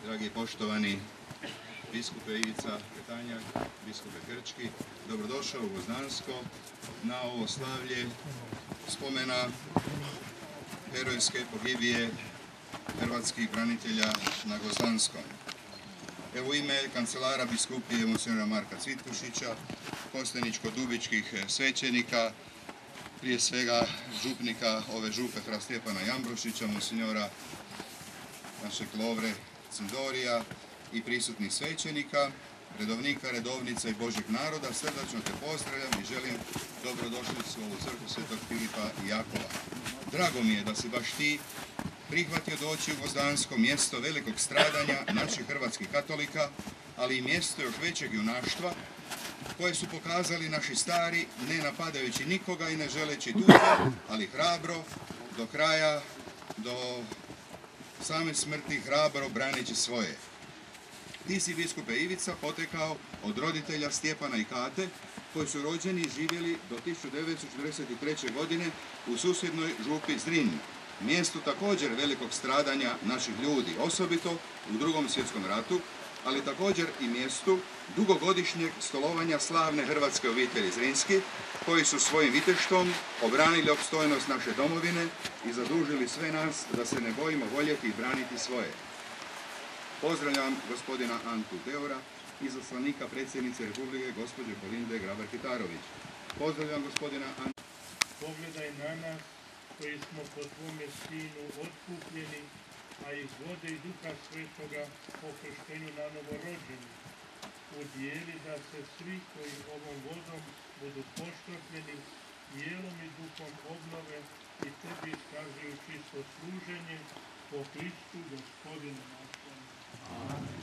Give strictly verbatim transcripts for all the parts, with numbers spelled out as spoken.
dragi poštovani biskupe Ivica Petanjak, biskupe Grčki, dobrodošao u Gvozdansko na ovo slavlje spomena herojske pogibije hrvatskih branitelja na Gvozdanskom. Evo u ime kancelara biskupije monsinjora Marka Cvitkušića, kosteničko-dubičkih svećenika, prije svega župnika ove župe fra Stjepana Jambrošića, monsinjora našeg Lovre Cindorija i prisutnih svećenika, redovnika, redovnica i Božjeg naroda, srdačno te pozdravljam i želim dobrodošlicu u ovu crkvu Svetog Filipa i Jakova. Drago mi je da si baš ti prihvatio doći u Gvozdansko, mjesto velikog stradanja naših hrvatskih katolika, ali i mjesto još većeg junaštva, koje su pokazali naši stari, ne napadajući nikoga i ne želeći tuđe, ali hrabro, do kraja, do same smrti, hrabro braneći svoje. Ti si, biskupe Ivica, potekao od roditelja Stjepana i Kate, koji su rođeni i živjeli do tisuću devetsto četrdeset treće. godine u susjednoj župi Zrin, mjestu također velikog stradanja naših ljudi, osobito u Drugom svjetskom ratu, ali također i mjestu dugogodišnjeg stolovanja slavne hrvatske obitelji Zrinski, koji su svojim viteštvom obranili opstojnost naše domovine i zadužili sve nas da se ne bojimo voljeti i braniti svoje. Pozdravljam gospodina Antu Deora, izaslanika predsjednice Republike, gospođe Kolinde Grabar-Kitarović. Pozdravljam gospodina Antu. Pogledaj na nas koji smo po tvome sinu otkupljeni, a iz vode i duha svetoga po krštenju na novo rođeni. Udijeli da se svi koji ovom vodom budu poštropljeni, tijelom i duhom obnove i tebi iskazuju čisto služenje po Hristu Gospodinu našem. Amen.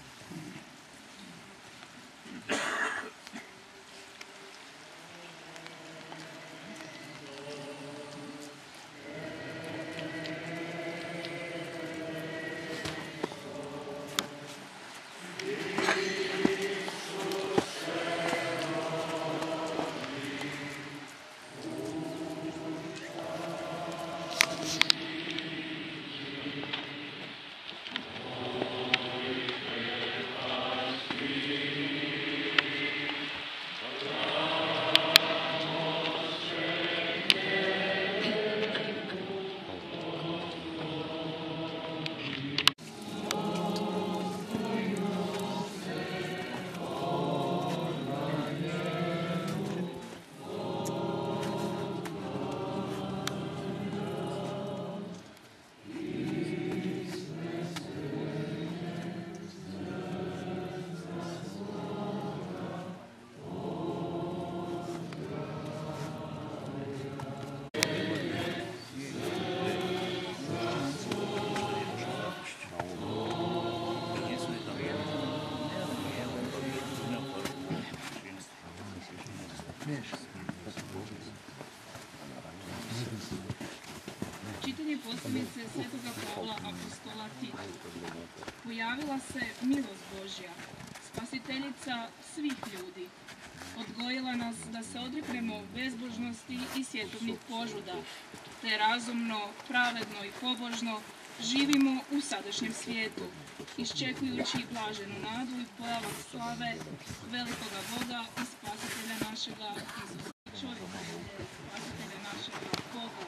Čitanje poslanice Svetoga Pavla apostola Titu. Pojavila se milost Božja, spasiteljica svih ljudi. Odgojila nas da se odreknemo bezbožnosti i svjetovnih požuda, te razumno, pravedno i pobožno živimo u sadašnjem svijetu, iščekujući blaženu nadu i pojavak slave velikoga Boga i spasitelja našega Isusa čovjeka, spasitelja našega Boga.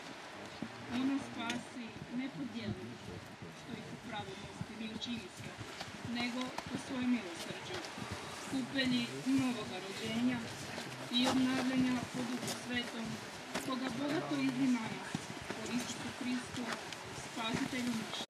Ona spasi ne po djelu, što ih u pravednosti mi učini se, nego po svojoj milosrđu, kupelji novoga rođenja i obnavljanja po Duhu Svetom, koga bogato izima nas, po Isusu Hristu, spasitelju našeg.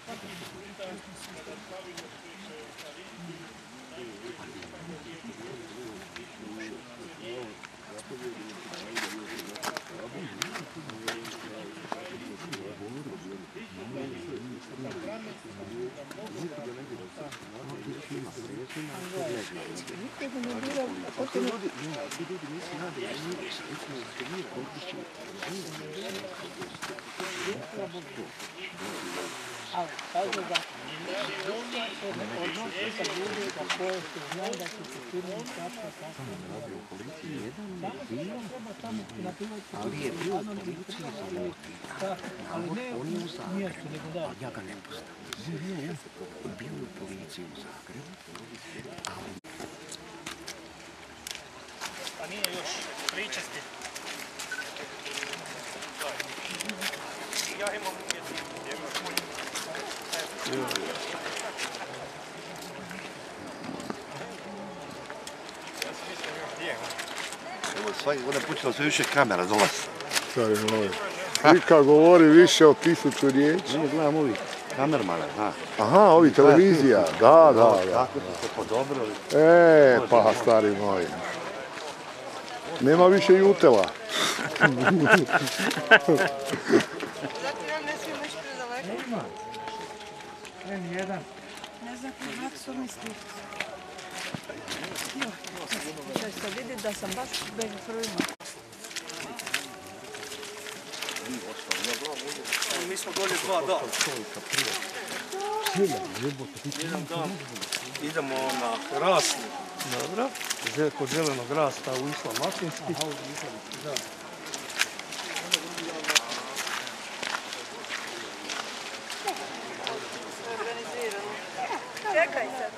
Ali, kaže da odnosi sa ljudi za koje se znaju da će se firmi stačka kasnije. Samo se što treba tamo napisati ali je bio policija ali ne u mjestu, nego da. Ja ga ne postavim. Bio u u Zagrebu. Pa nije još pričesti. Ja imam uvjeti. Evo, svaki godin počelo sve više kamera dolazi. Stari moj. Slika govori više od tisuću riječi. Ne, gledam ovih kamermana, ha. Aha, ovi televizija. Da, da, da. Kako su se podobrili. E, pa stari moj. Nema više jutela. Zato ja ne smijem ići predaleko. Ima. En jedan. Ne znam kako su misli. Da se vidi da sam baš među prvima. Mi smo dolje dva dana. Jedan dan idemo na rasni. Dobro. Kod zelenog rasta u Islam Matinski. Da. Organizirano. Čekaj sad.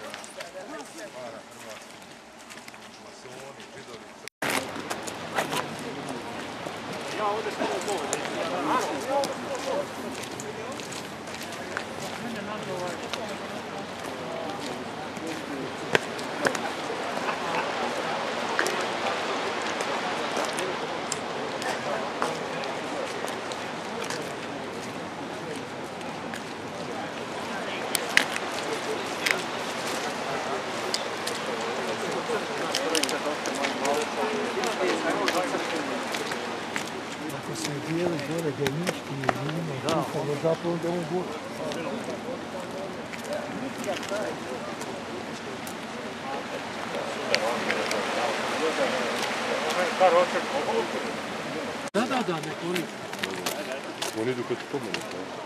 Ja ovdje samo govorim. Ako se dijeli gore genički i njima kuhamo, zapravo da on gore. Da, da, da, nek oni. Oni idu kod spomenu.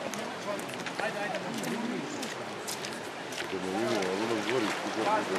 Kada ne vidimo, ali ono dvorištu gore.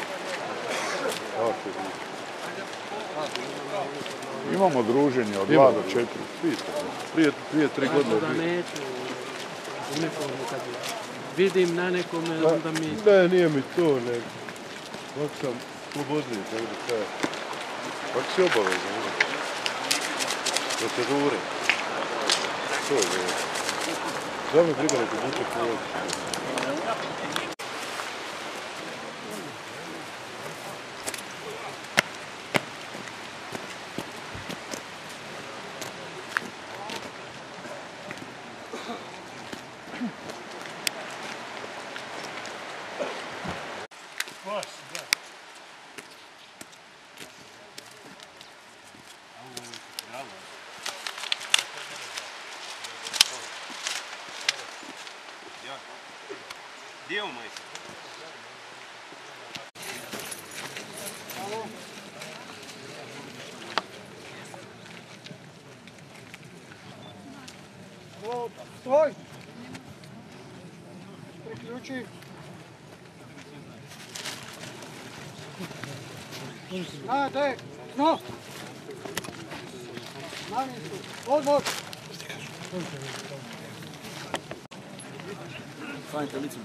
Imamo druženje od dva do četiri. Prije, prije tri godine. Da neću uniformu kad vidim na nekome, onda mi... Ne, nije mi to, nego. Ovak sam slobodniji, tako da kaj. Ovak si obavezan, ne? Procedure. To je bilo. Da mi briga neko buče povod. Gdje u moj? Stoj! Priključi! Na, dek! No! Na mjestu! Odvod! Stanite licom.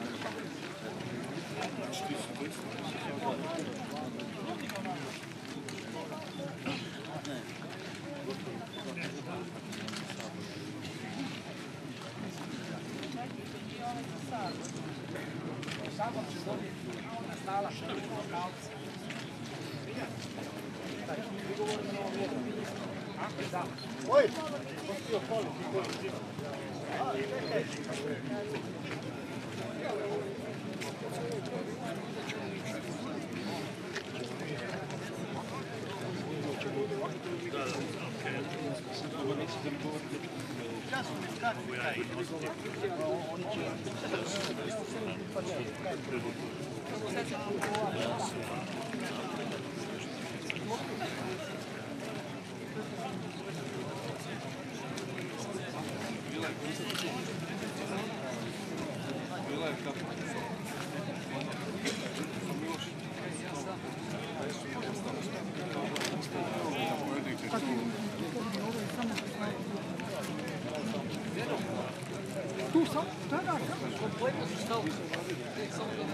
Oj! Tu sam, da, da, samo.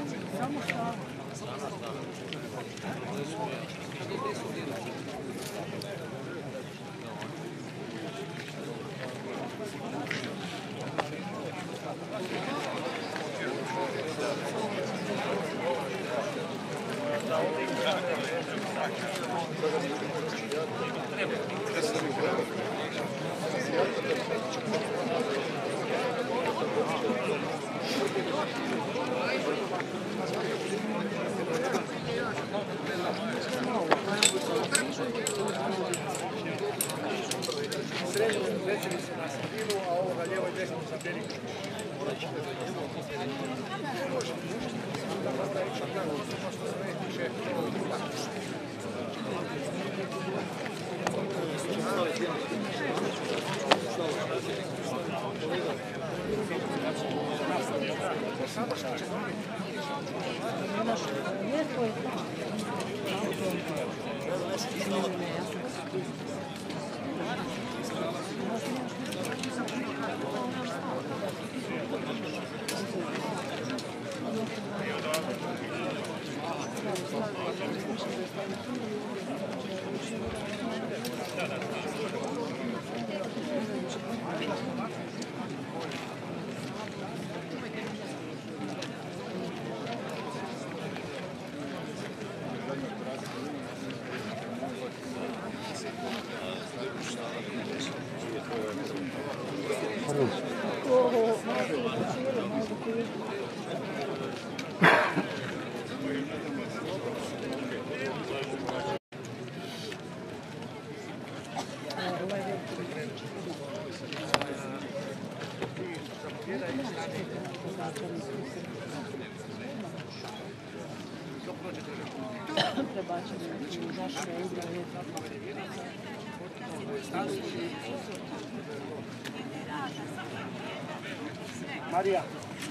Marija,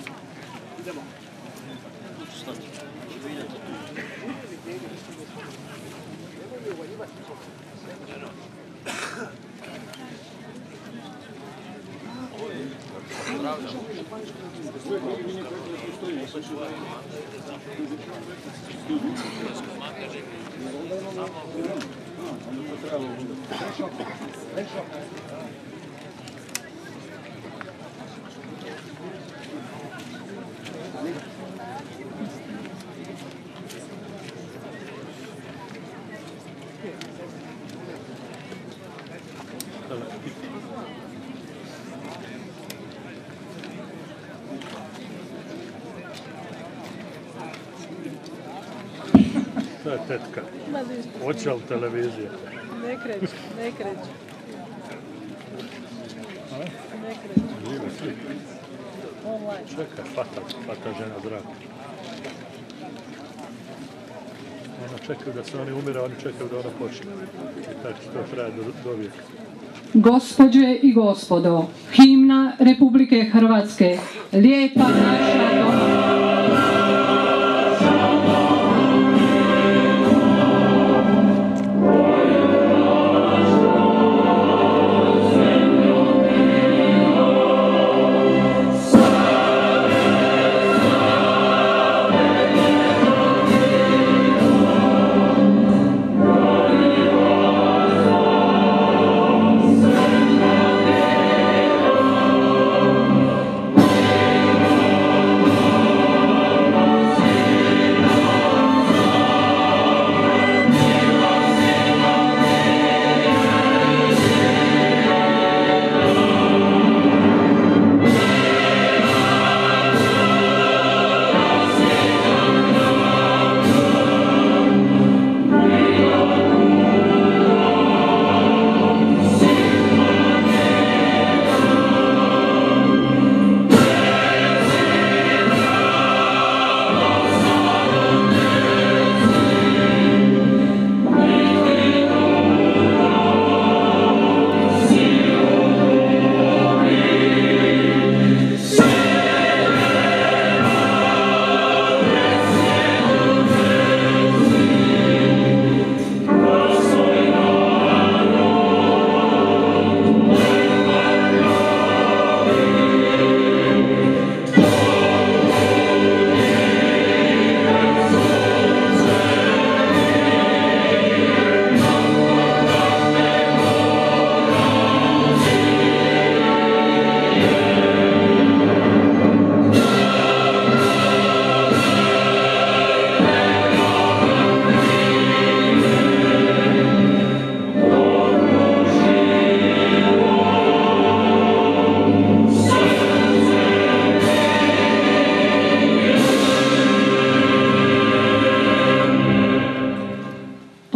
idemo. To je tetka. Očal televizija. Ne kreću, ne kreću. Ne kreću. Žive svi. Online. Čekaj, fata, fata žena draga. Ona čekaju da se oni umire, oni čekaju da ona počne. I tako to traje do, do vijeka. Gospođe i gospodo, himna Republike Hrvatske, lijepa naša domovina. Oh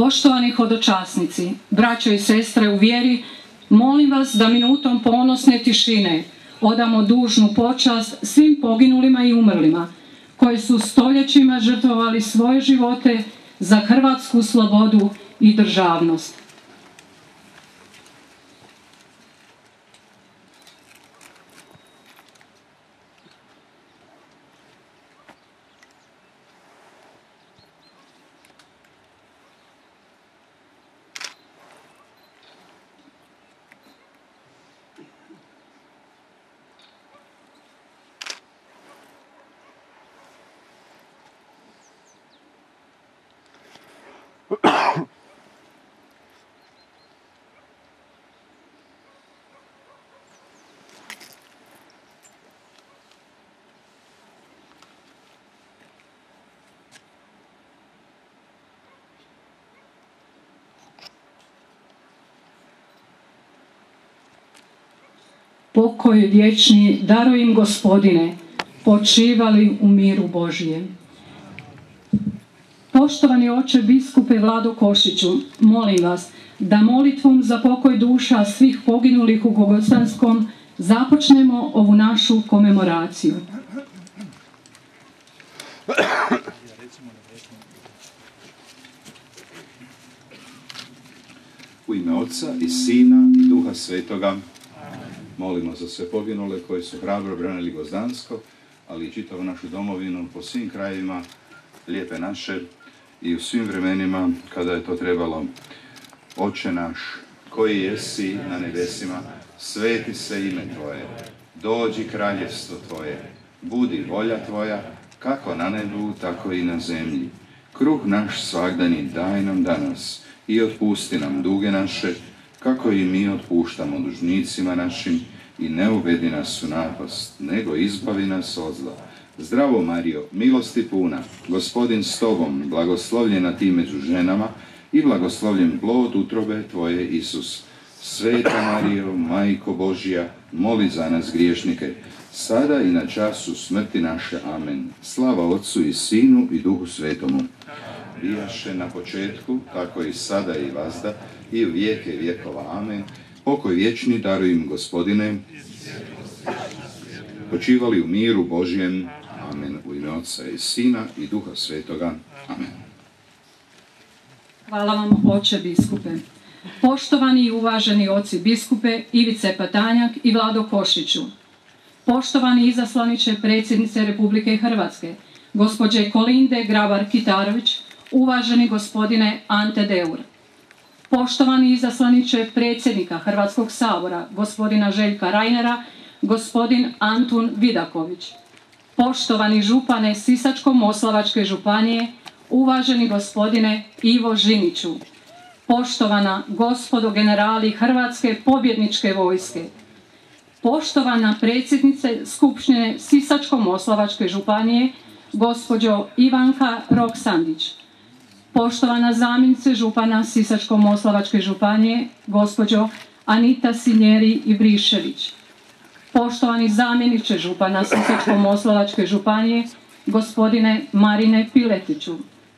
Poštovani hodočasnici, braćo i sestre u vjeri, molim vas da minutom ponosne tišine odamo dužnu počast svim poginulima i umrlima, koji su stoljećima žrtvovali svoje živote za hrvatsku slobodu i državnost. Pokoj vječni daruj im, Gospodine, počivali u miru Božijem. Poštovani oče biskupe Vlado Košiću, molim vas da molitvom za pokoj duša svih poginulih u Bogostanskom započnemo ovu našu komemoraciju. U ime Otca i Sina i Duha Svetoga molimo za sve poginule koji su hrabro branili Gvozdansko, ali i čitavu našu domovinu po svim krajevima Lijepe naše i u svim vremenima kada je to trebalo. Oče naš, koji jesi na nebesima, sveti se ime Tvoje, dođi kraljevstvo Tvoje, budi volja Tvoja, kako na nebu, tako i na zemlji. Kruh naš svagdanji daj nam danas i otpusti nam duge naše, kako i mi otpuštamo dužnicima našim, i ne uvedi nas u napast, nego izbavi nas od zla. Zdravo Marijo, milosti puna, Gospodin s Tobom, blagoslovljena ti među ženama i blagoslovljen plod utrobe Tvoje, Isus. Sveta Marijo, Majko Božja, moli za nas griješnike, sada i na času smrti naše. Amen. Slava Otcu i Sinu i Duhu Svetomu. Bijaše na početku, tako i sada i vazda, i u vijeke vjekova. Amen. Pokoj vječni daruj im, Gospodine. Počivali u miru Božjem. Amen. U ime Otca i Sina i Duha Svetoga. Amen. Hvala vam, oče biskupe. Poštovani i uvaženi oci biskupe Ivice Patanjak i Vlado Košiću. Poštovani izaslaniče predsjednice Republike Hrvatske, gospođe Kolinde Grabar-Kitarović, uvaženi gospodine Ante Deur. Poštovani izaslaniče predsjednika Hrvatskog sabora, gospodina Željka Reinera, gospodin Antun Vidaković. Poštovani župane Sisačko-moslavačke županije, uvaženi gospodine Ivo Žiniću. Poštovana gospodo generali Hrvatske pobjedničke vojske. Poštovana predsjednice Skupštine Sisačko-moslavačke županije, gospođo Ivanka Roksandić. Poštovana zamjenice župana Sisačko-moslavačke županije, gospođo Anita Sinjeri i Brišević. Poštovani zamjeniče župana Sisačko-moslavačke županije, gospodine Marine Piletiću.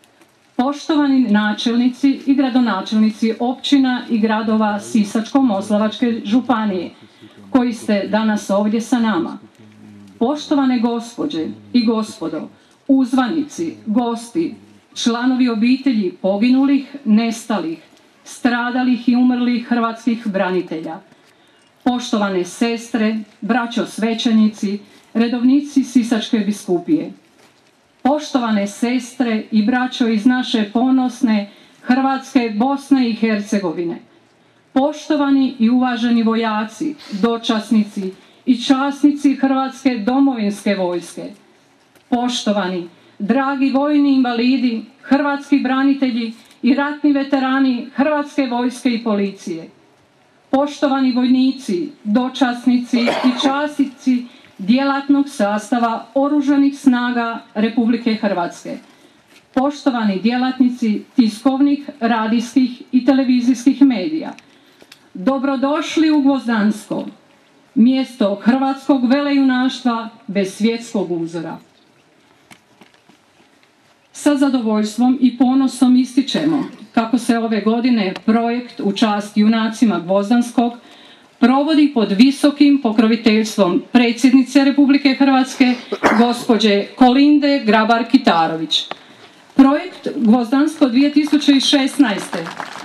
Poštovani načelnici i gradonačelnici općina i gradova Sisačko-moslavačke županije, koji ste danas ovdje sa nama. Poštovane gospođe i gospodo, uzvanici, gosti, članovi obitelji poginulih, nestalih, stradalih i umrlih hrvatskih branitelja. Poštovane sestre, braćo svećenici, redovnici Sisačke biskupije. Poštovane sestre i braćo iz naše ponosne Hrvatske, Bosne i Hercegovine. Poštovani i uvaženi vojaci, dočasnici i časnici Hrvatske domovinske vojske. Poštovani, dragi vojni invalidi, hrvatski branitelji i ratni veterani Hrvatske vojske i policije. Poštovani vojnici, dočasnici i časnici djelatnog sastava Oružanih snaga Republike Hrvatske. Poštovani djelatnici tiskovnih, radijskih i televizijskih medija. Dobrodošli u Gvozdansko, mjesto hrvatskog velejunaštva bez svjetskog uzora. Sa zadovoljstvom i ponosom ističemo kako se ove godine projekt u čast junacima Gvozdanskog provodi pod visokim pokroviteljstvom predsjednice Republike Hrvatske, gospođe Kolinde Grabar-Kitarović. Projekt Gvozdansko dvije tisuće šesnaeste.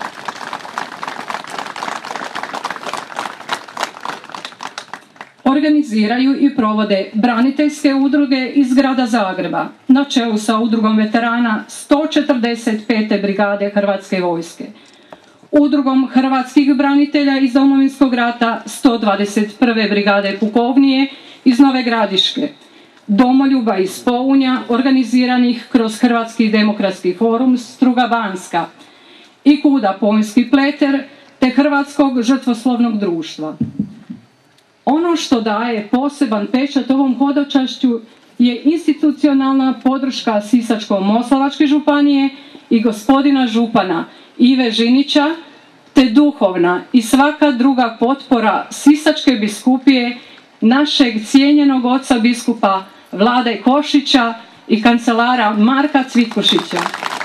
Organiziraju i provode braniteljske udruge iz grada Zagreba na čelu sa udrugom veterana sto četrdeset pete brigade Hrvatske vojske, udrugom hrvatskih branitelja iz Domovinskog rata sto dvadeset prve brigade pukovnije iz Nove Gradiške, domoljuba iz Pounja organiziranih kroz Hrvatski demokratski forum Struga Banska i Kuda Pounjski pleter te Hrvatskog žrtvoslovnog društva. Ono što daje poseban pečat ovom hodočašću je institucionalna podrška Sisačko-moslavačke županije i gospodina župana Ive Žinića, te duhovna i svaka druga potpora Sisačke biskupije, našeg cijenjenog oca biskupa Vlade Košića i kancelara Marka Cvitkošića.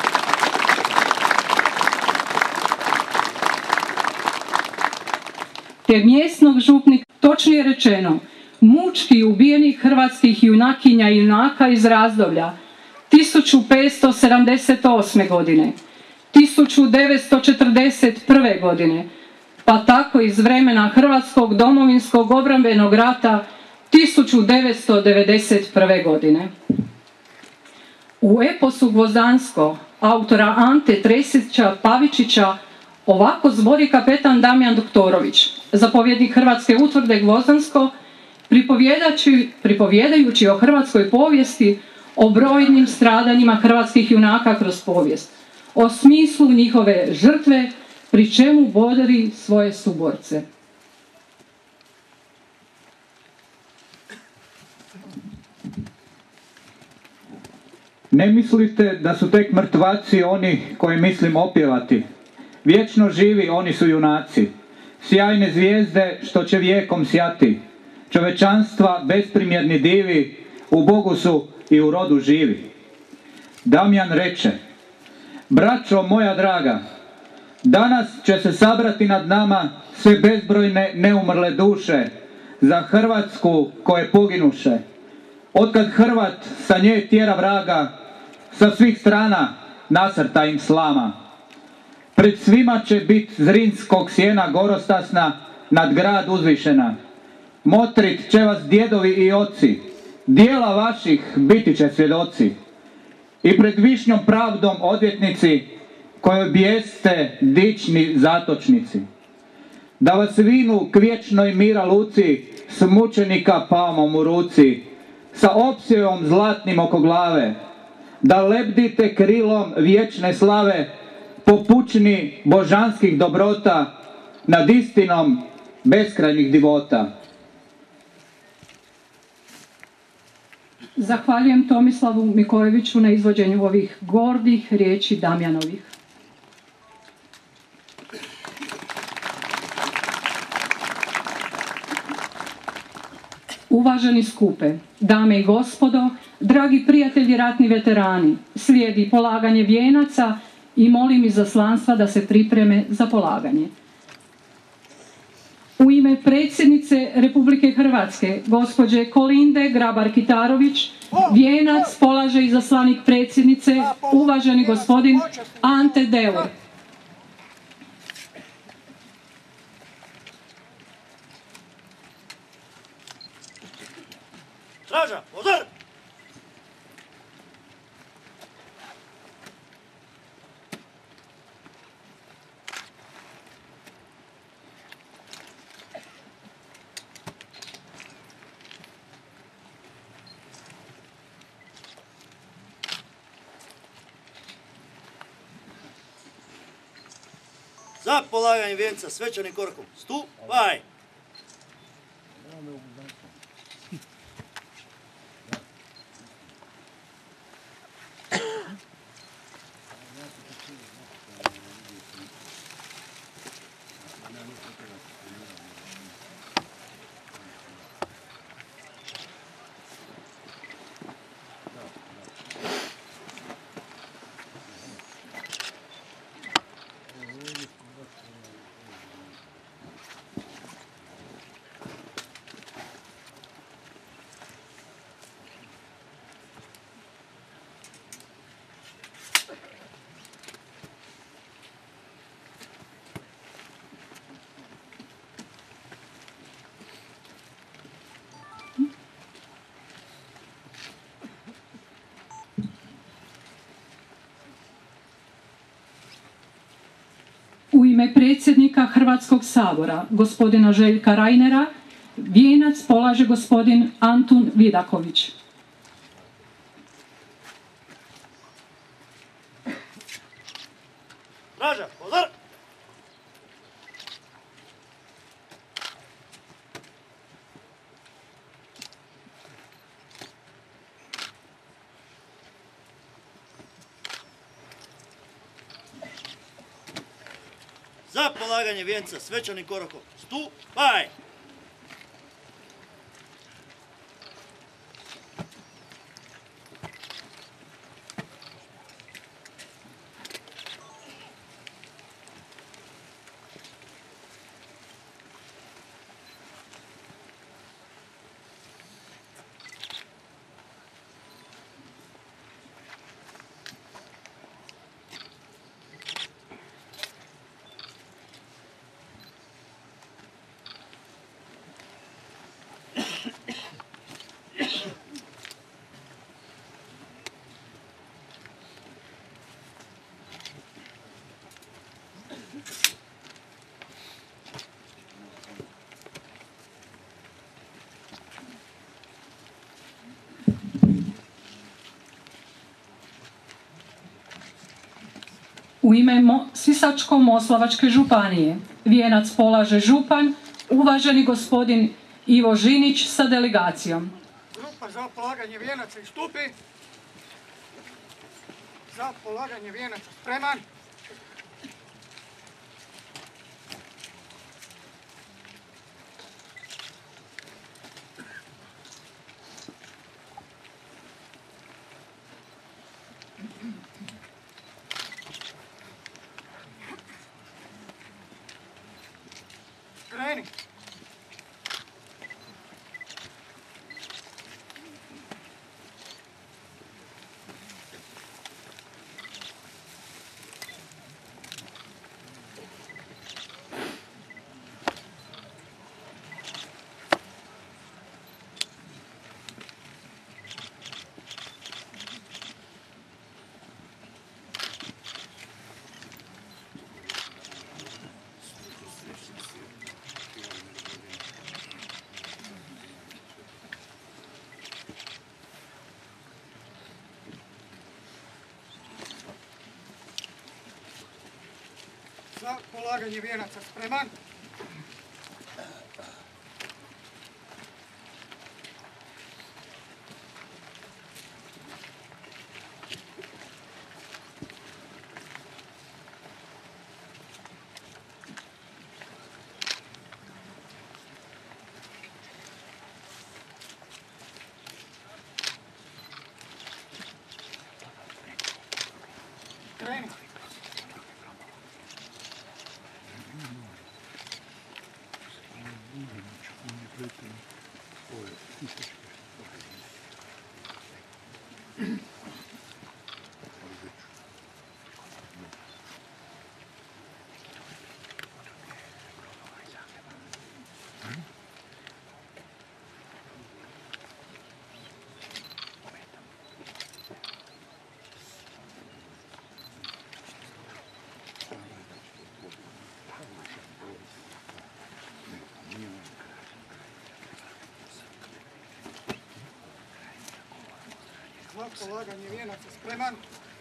Te mjesnog župnika, točnije rečeno, mučki ubijenih hrvatskih junakinja i junaka iz razdoblja tisuću petsto sedamdeset osme. godine, tisuću devetsto četrdeset prve. godine, pa tako iz vremena Hrvatskog domovinskog obrambenog rata tisuću devetsto devedeset prve. godine. U eposu Gvozdansko autora Ante Tresića Pavičića ovako zbori kapetan Damjan Doktorović, zapovjednik Hrvatske utvrde Gvozdansko, pripovjedajući o hrvatskoj povijesti, o brojnim stradanjima hrvatskih junaka kroz povijest, o smislu njihove žrtve, pri čemu bodri svoje suborce. Ne mislite da su tek mrtvaci oni koji mislim opjevati. Vječno živi oni su junaci, sjajne zvijezde što će vijekom sjati. Čovečanstva besprimjerni divi, u Bogu su i u rodu živi. Damjan reče: braćo moja draga, danas će se sabrati nad nama sve bezbrojne neumrle duše za Hrvatsku koje poginuše. Otkad Hrvat sa nje tjera vraga, sa svih strana nasrta im slama. Pred svima će bit Zrinskog sjena gorostasna, nad grad uzvišena. Motrit će vas djedovi i oci, dijela vaših biti će svjedoci. I pred višnjom pravdom odvjetnici, kojoj bijeste dični zatočnici. Da vas vinu k vječnoj mira luci, s mučenika palmom u ruci, sa opsjejom zlatnim oko glave, da lebdite krilom vječne slave, po pučni božanskih dobrota, nad istinom beskrajnih divota. Zahvaljujem Tomislavu Mikojeviću na izvođenju ovih gordih riječi Damjanovih. Uvaženi skupe, dame i gospodo, dragi prijatelji ratni veterani, slijedi polaganje vijenaca i molim izaslanstva da se pripreme za polaganje. U ime predsjednice Republike Hrvatske, gospođe Kolinde Grabar-Kitarović, vijenac polaže izaslanik predsjednice, uvaženi gospodin Ante Deur. Straža, pozor! Za polaganje vijenca svečanim korakom. Stupaj! ime predsjednika Hrvatskog sabora, gospodina Željka Reinera, vijenac polaže gospodin Antun Vidaković. Raža, pozor! Za polaganje vijenca svečanim korakom. Stupaj! U ime Mo- Sisačko-moslavačke županije vijenac polaže župan, uvaženi gospodin Ivo Žinić sa delegacijom. Grupa za polaganje vijenaca istupi. Za polaganje vijenaca spreman. Kreni. Za polaganje vijenaca spreman. Kreni. Za polaganje vijenaca spreman.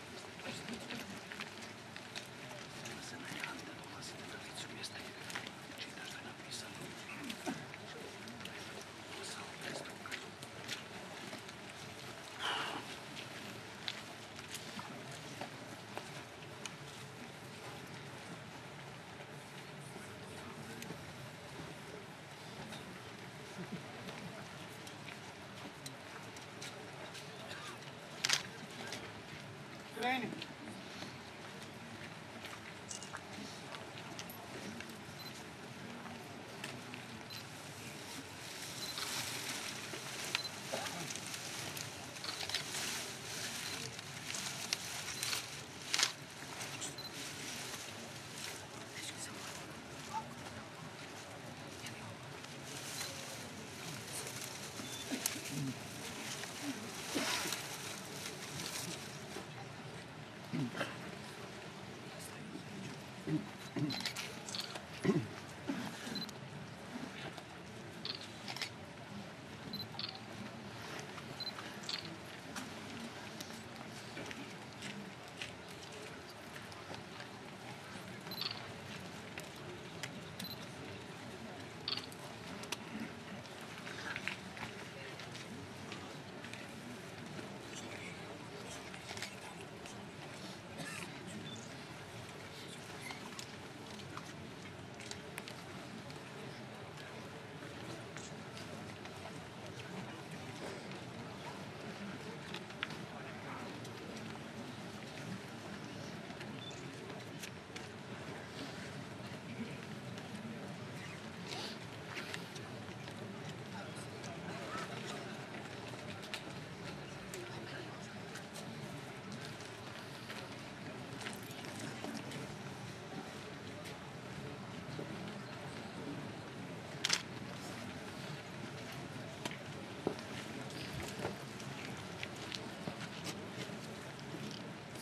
Kreni.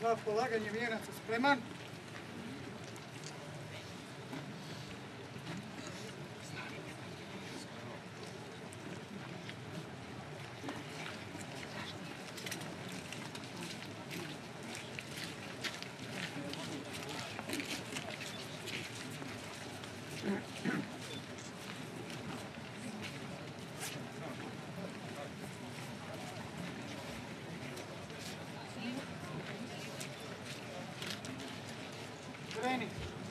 Za polaganje vijenaca spreman. Kreni.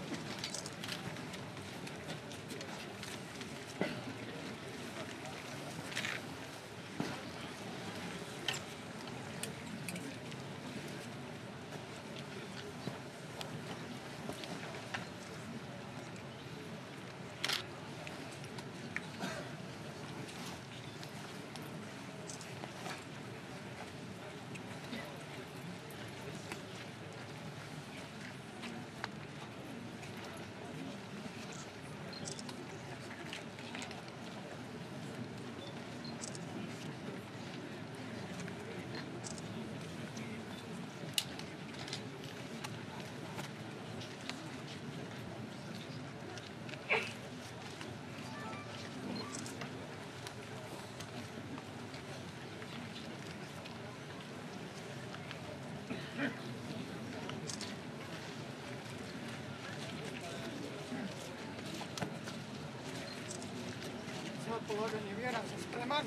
Za polaganje vijenaca spreman.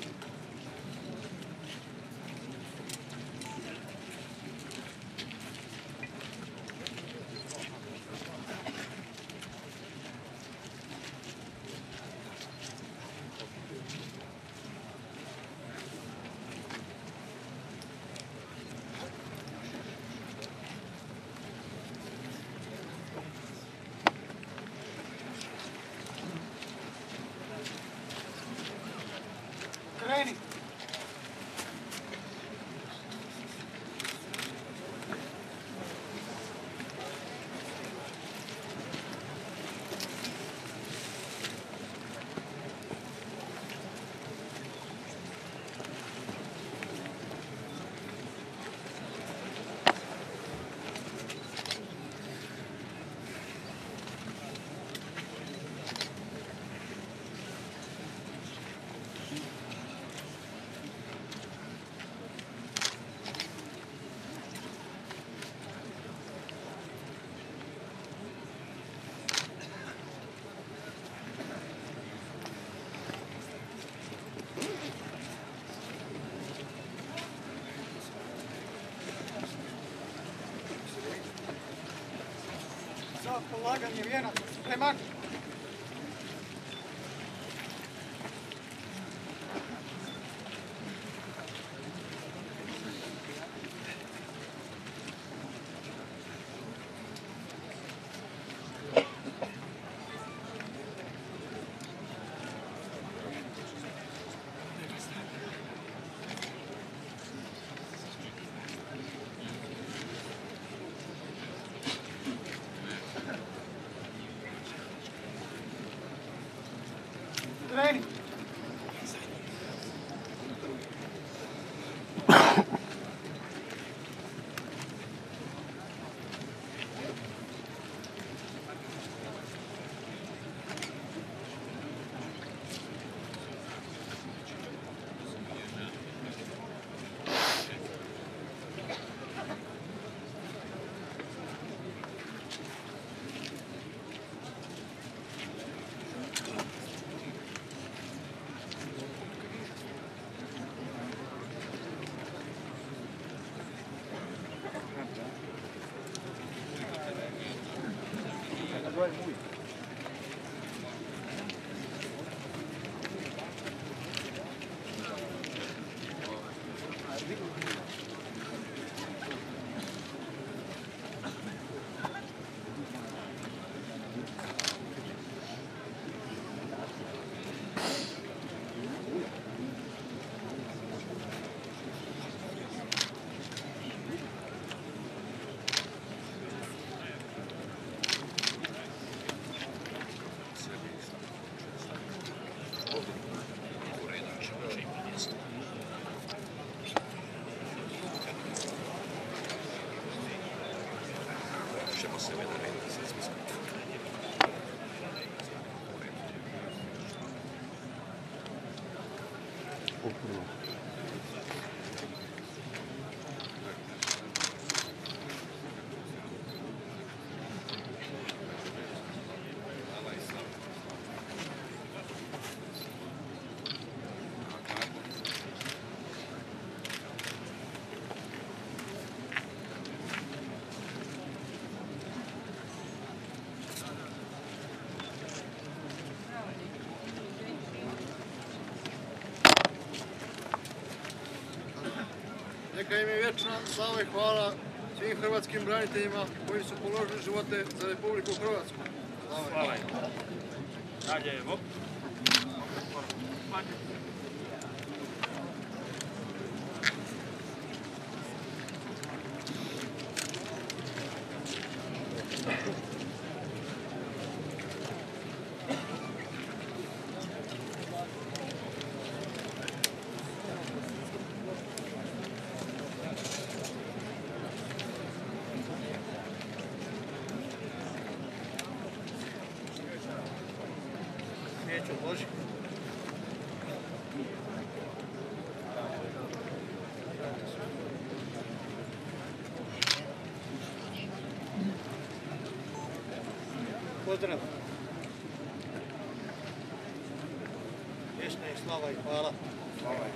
Kreni. Za polaganje vijenaca spreman. Kreni. ćemo se vedariti sa smiskom. Neka im je vječna slava i hvala svim hrvatskim braniteljima koji su položili živote za Republiku Hrvatsku. Hvala im. Dalje, evo. Neću Boži. Pozdrav. Vječna i slava i hvala. Hvala.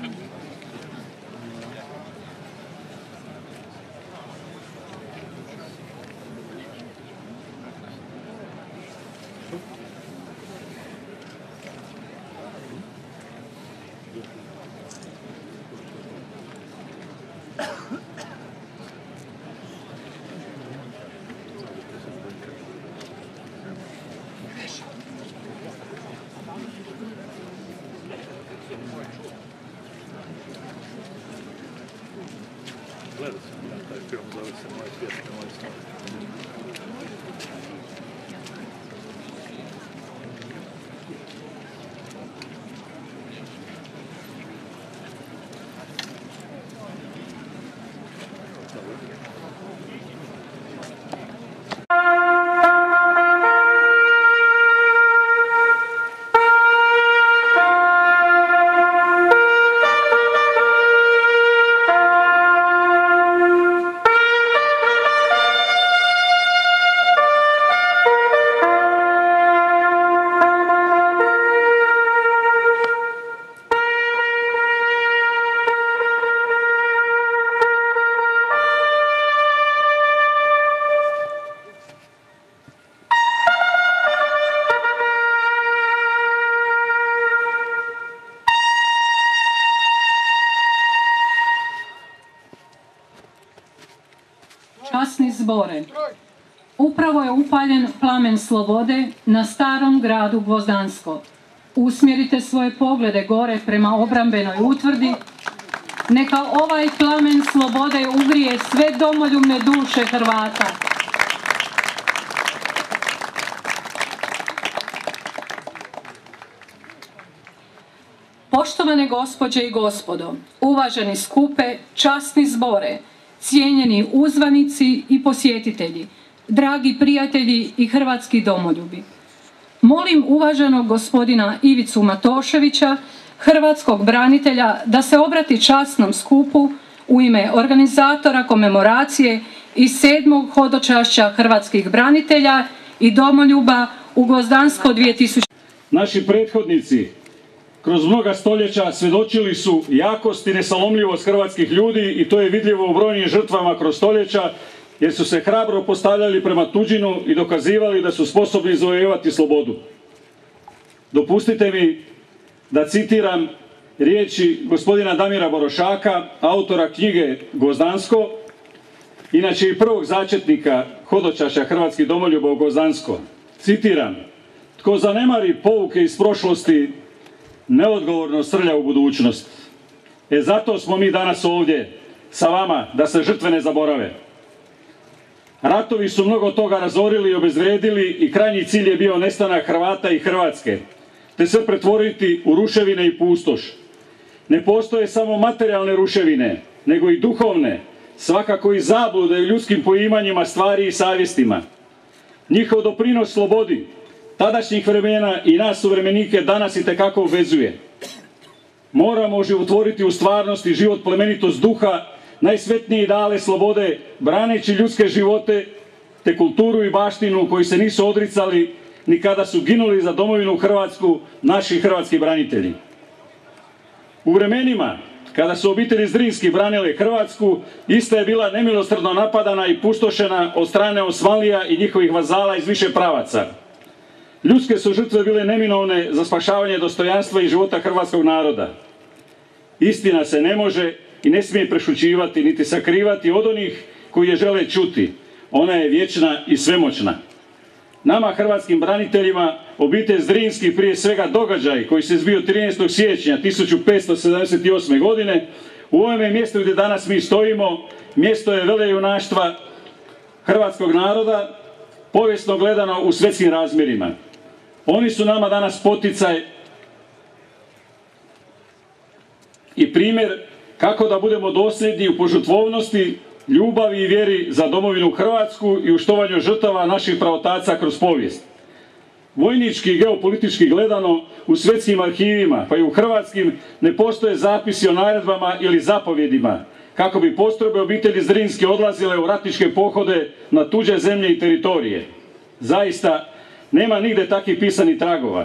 Gledao sam ja taj film, zove se Moje pjesme, moje snove. Časni zbore. Upravo je upaljen plamen slobode na starom gradu Gvozdansko. Usmjerite svoje poglede gore prema obrambenoj utvrdi. Neka ovaj plamen slobode ugrije sve domoljubne duše Hrvata. Poštovane gospođe i gospodo, uvaženi skupe, časni zbore, cijenjeni uzvanici i posjetitelji, dragi prijatelji i hrvatski domoljubi. Molim uvaženog gospodina Ivicu Matoševića, hrvatskog branitelja, da se obrati časnom skupu u ime organizatora komemoracije i sedmog hodočašća hrvatskih branitelja i domoljuba u Gvozdansko dvije tisuće. Naši prethodnici kroz mnoga stoljeća svjedočili su jakost i nesalomljivost hrvatskih ljudi i to je vidljivo u brojnim žrtvama kroz stoljeća, jer su se hrabro postavljali prema tuđinu i dokazivali da su sposobni izvojevati slobodu. Dopustite mi da citiram riječi gospodina Damira Borošaka, autora knjige Gvozdansko, inače i prvog začetnika hodočašća hrvatskih domoljuba u Gvozdansko. Citiram: "Tko zanemari pouke iz prošlosti, neodgovorno srlja u budućnost." E zato smo mi danas ovdje sa vama, da se žrtve ne zaborave. Ratovi su mnogo toga razorili i obezvrijedili i krajnji cilj je bio nestanak Hrvata i Hrvatske, te sve pretvoriti u ruševine i pustoš. Ne postoje samo materijalne ruševine, nego i duhovne, svakako i zablude u ljudskim poimanjima, stvari i savjestima. Njihov doprinos slobodi tadašnjih vremena i nas suvremenike danas itekako obvezuje. Moramo oživotvoriti u stvarnosti život, plemenitost duha, najsvetnije ideale slobode, braneći ljudske živote, te kulturu i baštinu koji se nisu odricali ni kada su ginuli za domovinu Hrvatsku naši hrvatski branitelji. U vremenima kada su obitelji Zrinski branile Hrvatsku, ista je bila nemilosrdno napadana i pustošena od strane Osmanlija i njihovih vazala iz više pravaca. Ljudske su žrtve bile neminovne za spašavanje dostojanstva i života hrvatskog naroda. Istina se ne može i ne smije prešućivati niti sakrivati od onih koji je žele čuti. Ona je vječna i svemoćna. Nama, hrvatskim braniteljima, obitelj Zrinski, prije svega događaj koji se zbio trinaestog siječnja tisuću petsto sedamdeset osme. godine, u ovome mjestu gdje danas mi stojimo, mjesto je velejunaštva hrvatskog naroda, povijesno gledano u svjetskim razmjerima. Oni su nama danas poticaj i primjer kako da budemo dosljedni u požrtvovnosti, ljubavi i vjeri za domovinu Hrvatsku i u štovanju žrtava naših pravotaca kroz povijest. Vojnički i geopolitički gledano, u svjetskim arhivima, pa i u hrvatskim, ne postoje zapisi o naredbama ili zapovjedima, kako bi postrojbe obitelji Zrinski odlazile u ratničke pohode na tuđe zemlje i teritorije. Zaista, nema nigde takvih pisanih tragova.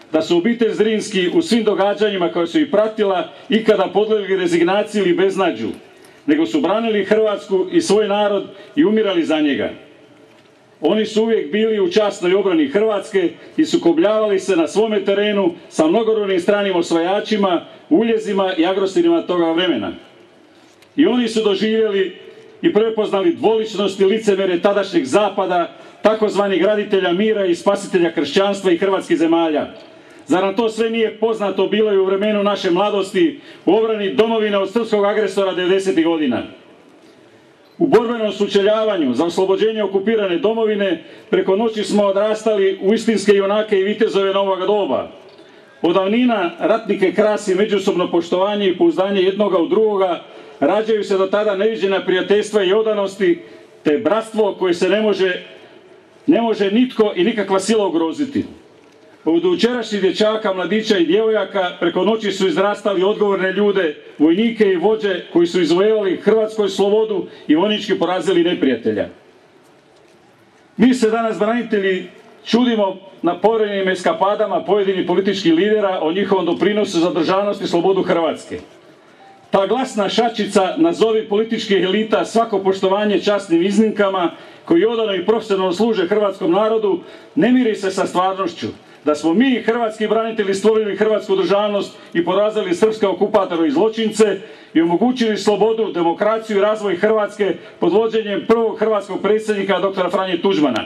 da su obitelj Zrinski u svim događanjima koja su ih pratila ikada podlegli rezignaciji ili beznađu, nego su branili Hrvatsku i svoj narod i umirali za njega. Oni su uvijek bili u časnoj obrani Hrvatske i sukobljavali se na svome terenu sa mnogobrojnim stranim osvajačima, uljezima i agrosirima toga vremena. I oni su doživjeli i prepoznali dvoličnost i licemere tadašnjeg zapada, takozvanih graditelja mira i spasitelja kršćanstva i hrvatskih zemalja. Zar nam to sve nije poznato bilo i u vremenu naše mladosti u obrani domovine od srpskog agresora devedesetih godina? U borbenom sučeljavanju za oslobođenje okupirane domovine preko noći smo odrastali u istinske junake i vitezove novoga doba. Od davnina ratnike krasi međusobno poštovanje i pouzdanje jednoga u drugoga, rađaju se do tada neviđena prijateljstva i odanosti, te bratstvo koje se ne može, ne može nitko i nikakva sila ugroziti. Od učerašnjih dječaka, mladića i djevojaka preko noći su izrastali odgovorne ljude, vojnike i vođe koji su izvojevali Hrvatskoj slobodu i vojnički porazili neprijatelja. Mi se danas, branitelji, čudimo na povremenim eskapadama pojedinih političkih lidera o njihovom doprinosu za državnost i slobodu Hrvatske. Ta glasna šačica nazovi političkih elita svako poštovanje časnim iznimkama koji odano i profesionalno služe hrvatskom narodu ne miri se sa stvarnošću da smo mi, hrvatski branitelji, stvorili hrvatsku državnost i porazili srpske okupatore i zločince i omogućili slobodu, demokraciju i razvoj Hrvatske pod vođenjem prvog hrvatskog predsjednika doktora Franje Tuđmana.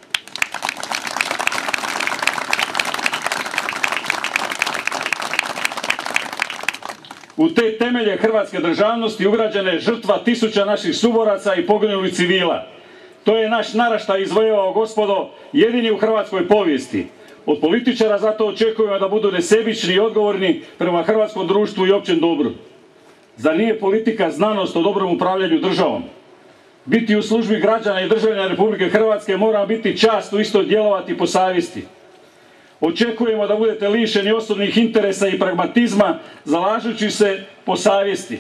U te temelje hrvatske državnosti ugrađena je žrtva tisuća naših suboraca i poginulih civila. To je naš naraštaj izvojevao, gospodo, jedini u hrvatskoj povijesti. Od političara zato očekujemo da budu nesebični i odgovorni prema hrvatskom društvu i općem dobru. Zar nije politika znanost o dobrom upravljanju državom? Biti u službi građana i državljana Republike Hrvatske mora biti čast u isto djelovati po savjesti. Očekujemo da budete lišeni osobnih interesa i pragmatizma, zalažući se po savjesti.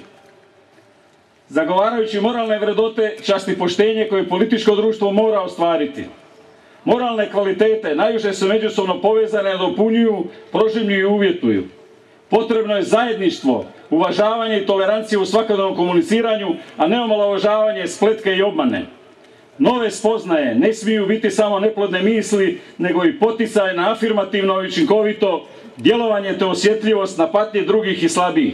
Zagovarajući moralne vrednote, čast i poštenje koje političko društvo mora ostvariti. Moralne kvalitete najviše su međusobno povezane, dopunjuju, prožimljuju i uvjetuju. Potrebno je zajedništvo, uvažavanje i tolerancije u svakodnevnom komuniciranju, a ne omalovažavanje, spletke i obmane. Nove spoznaje ne smiju biti samo neplodne misli, nego i poticaj na afirmativno i učinkovito djelovanje te osjetljivost na patnje drugih i slabijih.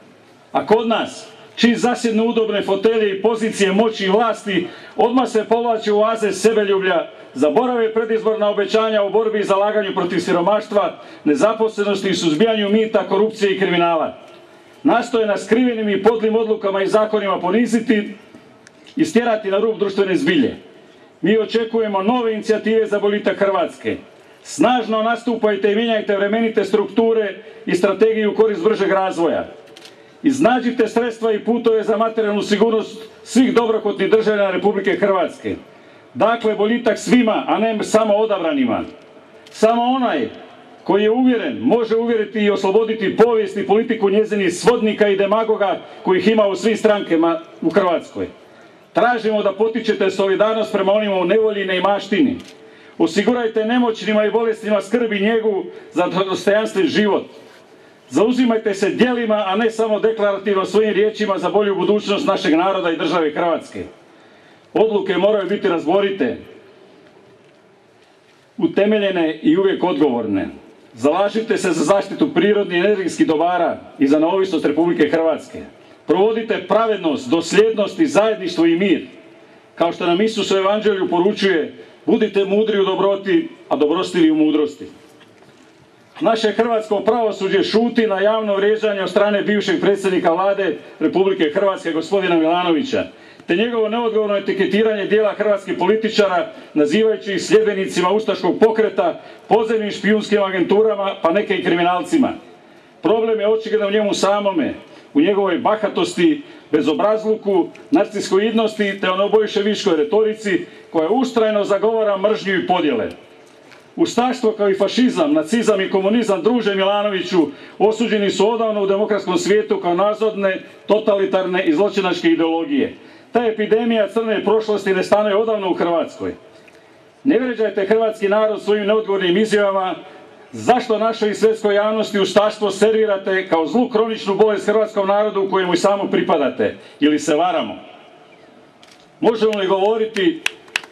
A kod nas, čiji zasjednu udobne fotelje i pozicije moći i vlasti, odmah se povlači u oaze sebeljublja, zaborave predizborna obećanja o borbi i zalaganju protiv siromaštva, nezaposlenosti i suzbijanju mita, korupcije i kriminala. Nastoje nas skrivenim i podlim odlukama i zakonima poniziti i stjerati na rub društvene zbilje. Mi očekujemo nove inicijative za boljitak Hrvatske. Snažno nastupajte i mijenjajte vremenite strukture i strategiju u korist bržeg razvoja. Iznađite sredstva i putove za materijalnu sigurnost svih dobrokotnih državljana Republike Hrvatske. Dakle, boljitak svima, a ne samo odabranima. Samo onaj koji je uvjeren može uvjeriti i osloboditi povijest i politiku njezinih svodnika i demagoga kojih ima u svim strankama u Hrvatskoj. Tražimo da potičete solidarnost prema onima u nevolji i neimaštini. Osigurajte nemoćnima i bolesnima skrb i njegu za dostojanstven život. Zauzimajte se djelima, a ne samo deklarativno svojim riječima za bolju budućnost našeg naroda i države Hrvatske. Odluke moraju biti razborite, utemeljene i uvijek odgovorne. Zalažite se za zaštitu prirodnih i energijskih dobara i za neovisnost Republike Hrvatske. Provodite pravednost, dosljednost i zajedništvo i mir. Kao što nam Isus u Evanđelju poručuje, budite mudri u dobroti, a dobrostivi u mudrosti. Naše hrvatsko pravosuđe šuti na javno vrijeđanje od strane bivšeg predsjednika vlade Republike Hrvatske, gospodina Milanovića, te njegovo neodgovorno etiketiranje dijela hrvatskih političara, nazivajući ih sljedbenicima ustaškog pokreta, podzemnim špijunskim agenturama, pa neke i kriminalcima. Problem je očigledan u njemu samome, u njegovoj bahatosti, bezobrazluku, narciskoidnosti te onobojiševiškoj retorici koja ustrajno zagovara mržnju i podjele. Ustaštvo kao i fašizam, nacizam i komunizam, druže Milanoviću, osuđeni su odavno u demokratskom svijetu kao nazadne, totalitarne i zločinačke ideologije. Ta epidemija crne prošlosti ne stanuje odavno u Hrvatskoj. Ne vrijeđajte hrvatski narod svojim neodgovornim izjavama, Zašto našoj i svjetskoj javnosti ustaštvo servirate kao zlu kroničnu bolest hrvatskom narodu u kojemu i samo pripadate? Ili se varamo? Možemo li govoriti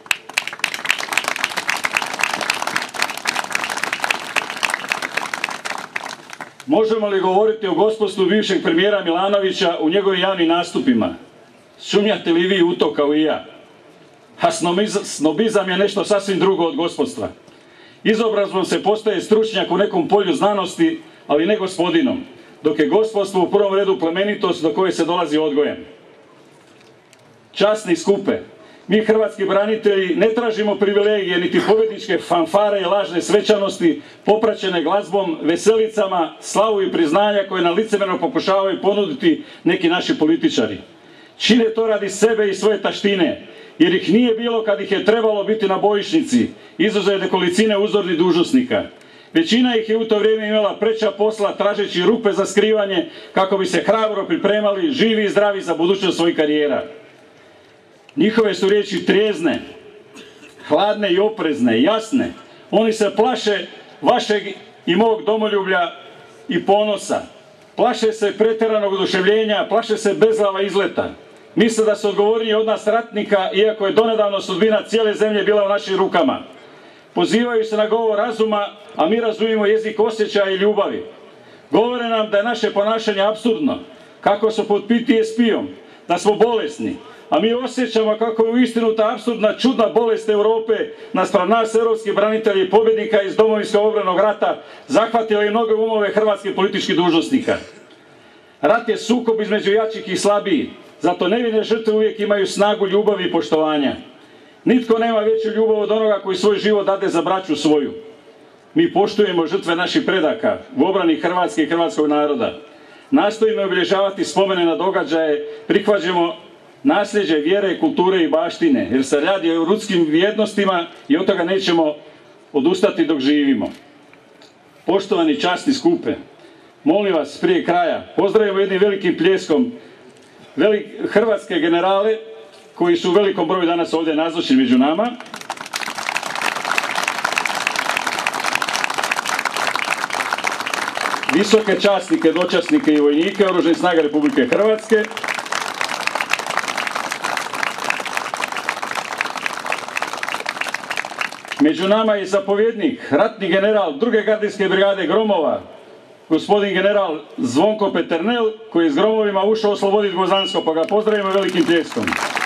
Možemo li govoriti o gospodstvu bivšeg premijera Milanovića u njegovim javnim nastupima? Sumnjate li vi u to kao i ja? A snobizam je nešto sasvim drugo od gospodstva. Izobrazbom se postaje stručnjak u nekom polju znanosti, ali ne gospodinom, dok je gospodstvo u prvom redu plemenitost do koje se dolazi odgojem. Časni skupe, mi hrvatski branitelji ne tražimo privilegije niti pobjedničke fanfare i lažne svečanosti popraćene glazbom, veselicama, slavu i priznanja koje nam licemjerno pokušavaju ponuditi neki naši političari. Čine to radi sebe i svoje taštine, jer ih nije bilo kad ih je trebalo biti na bojišnici, izuzev nekolicine uzornih dužnosnika. Većina ih je u to vrijeme imala preča posla tražeći rupe za skrivanje kako bi se hrabro pripremali, živi i zdravi za budućnost svojih karijera. Njihove su riječi trijezne, hladne i oprezne, jasne. Oni se plaše vašeg i mog domoljublja i ponosa. Plaše se pretjeranog oduševljenja, plaše se bezglava izleta. Misle da su odgovorniji od nas ratnika, iako je donedavno sudbina cijele zemlje bila u našim rukama. Pozivaju se na govor razuma, a mi razumijemo jezik osjećaja i ljubavi. Govore nam da je naše ponašanje apsurdno, kako su pod P T S P-om, da smo bolesni, a mi osjećamo kako je uistinu ta apsurdna, čudna bolest Europe naspram nas, europskih branitelja i pobjednika iz Domovinskog obranog rata, zahvatila i mnoge umove hrvatskih političkih dužnosnika. Rat je sukob između jačih i slabijih, zato nevine žrtve uvijek imaju snagu ljubavi i poštovanja. Nitko nema veću ljubav od onoga koji svoj život dade za braću svoju. Mi poštujemo žrtve naših predaka u obrani Hrvatske i hrvatskog naroda. Nastojimo obilježavati spomene na događaje, prihvaćamo nasljeđe vjere, kulture i baštine, jer se radi o ljudskim vrijednostima i od toga nećemo odustati dok živimo. Poštovani časni skupe, molim vas prije kraja, pozdravimo jednim velikim pljeskom velik, hrvatske generale koji su u velikom broju danas ovdje nazočni među nama. Visoke časnike, dočasnike i vojnike Oružanih snaga Republike Hrvatske, među nama je zapovjednik, ratni general druge gardijske brigade Gromova, gospodin general Zvonko Peternel, koji je s Gromovima ušao osloboditi Gvozdansko, pa ga pozdravimo velikim pljeskom.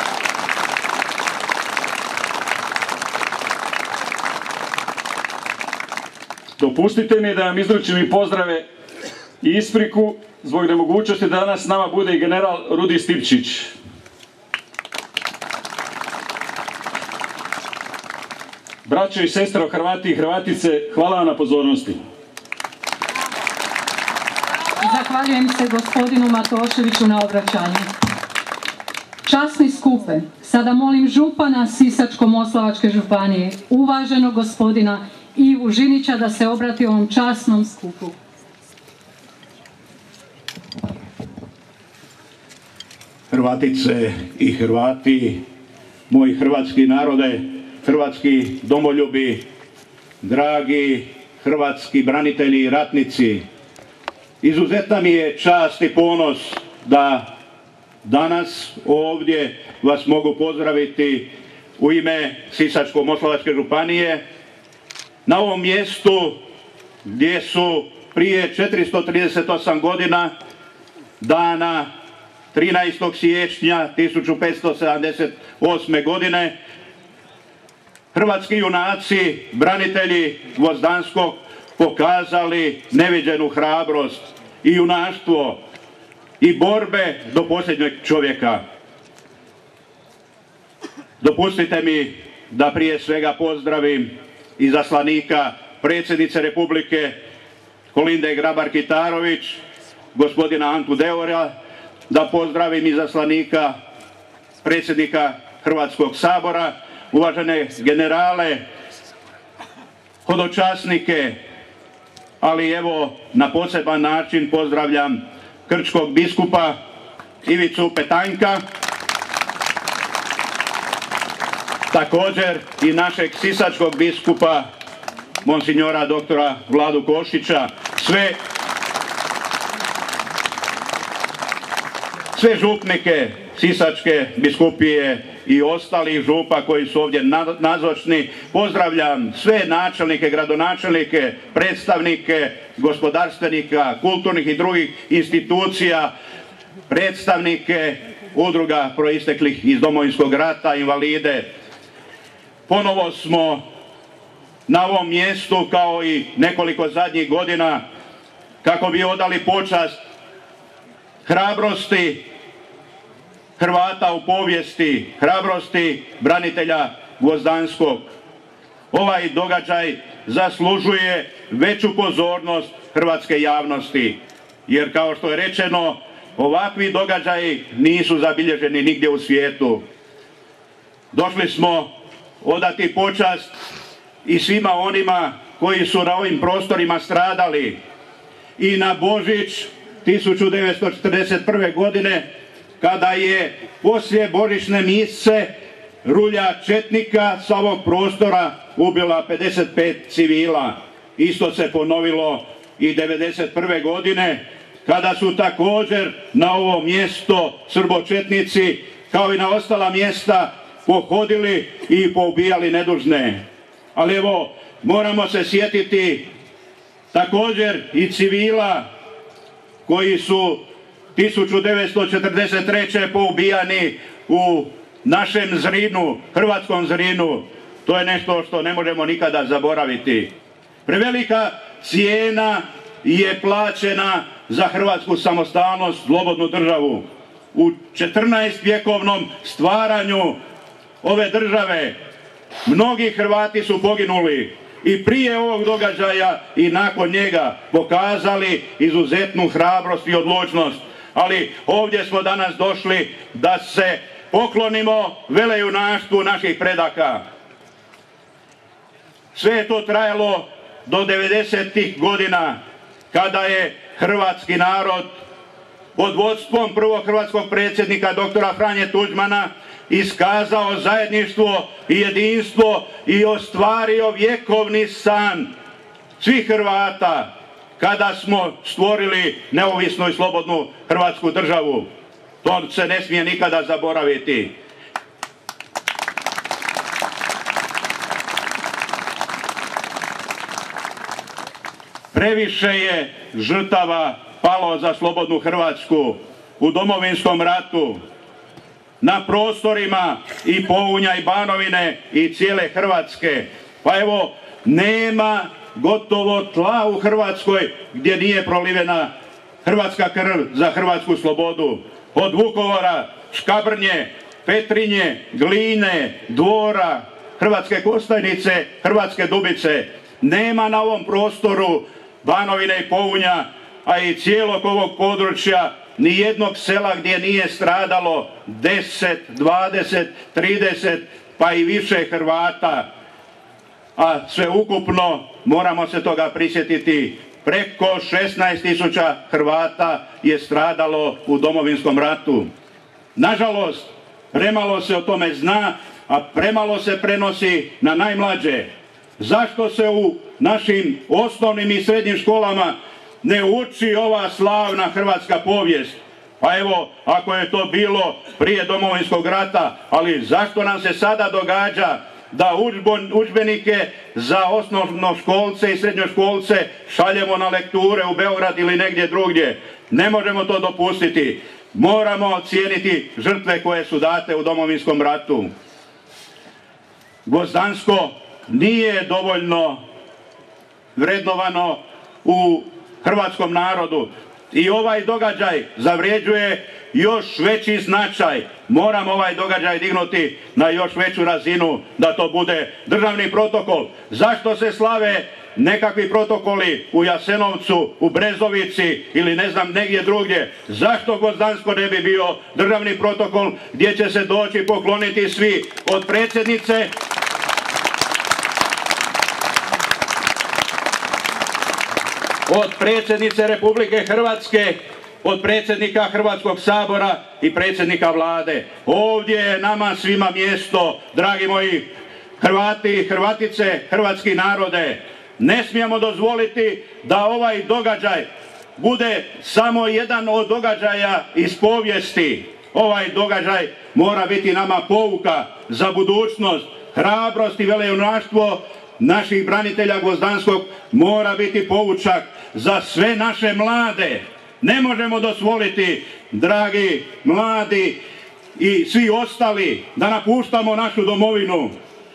Dopustite mi da vam izručim i pozdrave i ispriku zbog nemogućnosti da danas s nama bude i general Rudi Stipčić. Braćo i sestro, Hrvati i Hrvatice, hvala vam na pozornosti. Zahvaljujem se gospodinu Matoševiću na obraćanju. Časni skupe, sada molim župana Sisačko-moslavačke županije, uvaženog gospodina Ivu Žinića, da se obrati ovom časnom skupu. Hrvatice i Hrvati, moji hrvatski narode, hrvatski domoljubi, dragi hrvatski branitelji i ratnici, izuzetna mi je čast i ponos da danas ovdje vas mogu pozdraviti u ime Sisačko-moslavačke županije na ovom mjestu gdje su prije četiristo trideset osam godina dana trinaestog siječnja tisuću petsto sedamdeset osme godine hrvatski junaci, branitelji Gvozdanskog pokazali neviđenu hrabrost i junaštvo i borbe do posljednjeg čovjeka. Dopustite mi da prije svega pozdravim izaslanika predsjednice Republike Kolinde Grabar-Kitarović, gospodina Antu Deura, da pozdravim izaslanika predsjednika Hrvatskog sabora, uvažene generale, hodočasnike, ali evo na poseban način pozdravljam krčkog biskupa Ivicu Petanjka, također i našeg sisačkog biskupa monsignora doktora Vladu Košića, sve sve župnike Sisačke biskupije i ostalih župa koji su ovdje nazočni. Pozdravljam sve načelnike, gradonačelnike, predstavnike gospodarstvenika, kulturnih i drugih institucija, predstavnike udruga proisteklih iz Domovinskog rata, invalide. Ponovo smo na ovom mjestu kao i nekoliko zadnjih godina kako bi odali počast hrabrosti Hrvata u povijesti, hrabrosti branitelja Gvozdanskog. Ovaj događaj zaslužuje veću pozornost hrvatske javnosti, jer kao što je rečeno, ovakvi događaji nisu zabilježeni nigdje u svijetu. Došli smo odati počast i svima onima koji su na ovim prostorima stradali i na Božić tisuću devetsto četrdeset prve. godine, kada je poslije božićne mise rulja četnika sa ovog prostora ubila pedeset pet civila. Isto se ponovilo i devedeset prve. godine, kada su također na ovo mjesto srbočetnici, kao i na ostala mjesta, pohodili i poubijali nedužne. Ali evo, moramo se sjetiti također i civila koji su tisuću devetsto četrdeset treće. poubijani u našem Zrinu, hrvatskom Zrinu. To je nešto što ne možemo nikada zaboraviti. Prevelika cijena je plaćena za hrvatsku samostalnost, slobodnu državu. U četrnaest vjekovnom stvaranju ove države mnogi Hrvati su poginuli i prije ovog događaja i nakon njega pokazali izuzetnu hrabrost i odlučnost. Ali ovdje smo danas došli da se poklonimo velejunaštvu naših predaka. Sve je to trajalo do devedesetih godina, kada je hrvatski narod pod vodstvom prvog hrvatskog predsjednika doktora Franje Tuđmana iskazao zajedništvo i jedinstvo i ostvario vjekovni san svih Hrvata kada smo stvorili neovisnu i slobodnu Hrvatsku državu. To se ne smije nikada zaboraviti. Previše je žrtava palo za slobodnu Hrvatsku u Domovinskom ratu, na prostorima i Pounja i Banovine i cijele Hrvatske. Pa evo, nema gotovo tla u Hrvatskoj gdje nije prolivena hrvatska krv za hrvatsku slobodu. Od Vukovara, Škabrnje, Petrinje, Gline, Dvora, Hrvatske Kostajnice, Hrvatske Dubice. Nema na ovom prostoru Banovine i Pounja, a i cijelog ovog područja ni jednog sela gdje nije stradalo deset, dvadeset, trideset pa i više Hrvata. A sve ukupno, moramo se toga prisjetiti, preko šesnaest tisuća Hrvata je stradalo u Domovinskom ratu. Nažalost, premalo se o tome zna, a premalo se prenosi na najmlađe. Zašto se u našim osnovnim i srednjim školama ne uči ova slavna hrvatska povijest? Pa evo, ako je to bilo prije Domovinskog rata, ali zašto nam se sada događa da udžbenike za osnovnoškolce i srednjoškolce šaljemo na lekture u Beograd ili negdje drugdje? Ne možemo to dopustiti. Moramo cijeniti žrtve koje su date u Domovinskom ratu. Gvozdansko nije dovoljno vrednovano u hrvatskom narodu i ovaj događaj zavređuje još veći značaj. Moramo ovaj događaj dignuti na još veću razinu, da to bude državni protokol. Zašto se slave nekakvi protokoli u Jasenovcu, u Brezovici ili ne znam negdje drugdje? Zašto Gvozdansko ne bi bio državni protokol gdje će se doći pokloniti svi, od predsjednice od predsjednice Republike Hrvatske, od predsjednika Hrvatskog sabora i predsjednika Vlade. Ovdje je nama svima mjesto, dragi moji Hrvati i Hrvatice, hrvatski narode. Ne smijemo dozvoliti da ovaj događaj bude samo jedan od događaja iz povijesti. Ovaj događaj mora biti nama pouka za budućnost, hrabrost i velejunaštvo naših branitelja Gvozdanskog mora biti poučak za sve naše mlade. Ne možemo dozvoliti, dragi mladi i svi ostali, da napuštamo našu domovinu.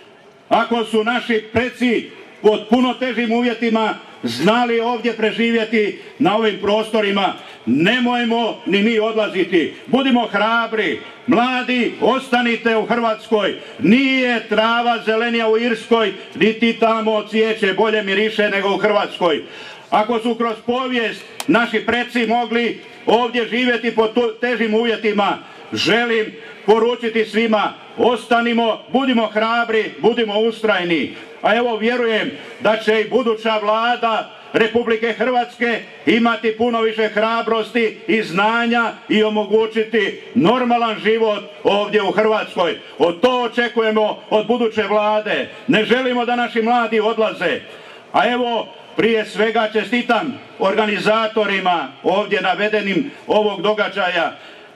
Ako su naši preci pod puno težim uvjetima znali ovdje preživjeti na ovim prostorima, nemojmo ni mi odlaziti. Budimo hrabri, mladi, ostanite u Hrvatskoj. Nije trava zelenija u Irskoj, niti tamo cvijeće bolje miriše nego u Hrvatskoj. Ako su kroz povijest naši preci mogli ovdje živjeti pod težim uvjetima, želim poručiti svima, ostanimo, budimo hrabri, budimo ustrajni. A evo vjerujem da će i buduća vlada Republike Hrvatske imati puno više hrabrosti i znanja i omogućiti normalan život ovdje u Hrvatskoj. Od to očekujemo od buduće vlade. Ne želimo da naši mladi odlaze. A evo, prije svega čestitam organizatorima ovdje navedenim ovog događaja,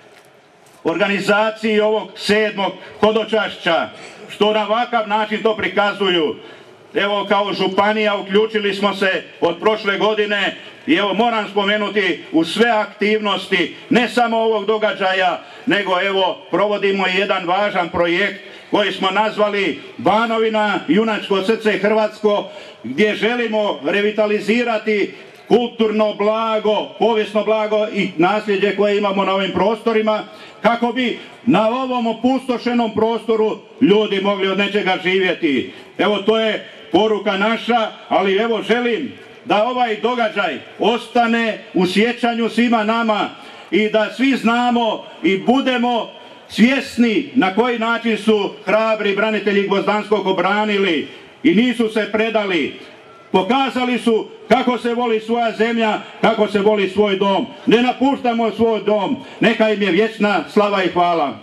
organizaciji ovog sedmog hodočašća, što na ovakav način to prikazuju. Evo, kao županija uključili smo se od prošle godine i evo moram spomenuti u sve aktivnosti, ne samo ovog događaja, nego evo provodimo i jedan važan projekt koji smo nazvali Banovina, junačko srce hrvatsko, gdje želimo revitalizirati kulturno blago, povijesno blago i nasljeđe koje imamo na ovim prostorima, kako bi na ovom opustošenom prostoru ljudi mogli od nečega živjeti. Evo, to je poruka naša, ali evo želim da ovaj događaj ostane u sjećanju svima nama i da svi znamo i budemo svjesni na koji način su hrabri branitelji Gvozdanskog obranili i nisu se predali. Pokazali su kako se voli svoja zemlja, kako se voli svoj dom. Ne napuštamo svoj dom. Neka im je vječna slava i hvala.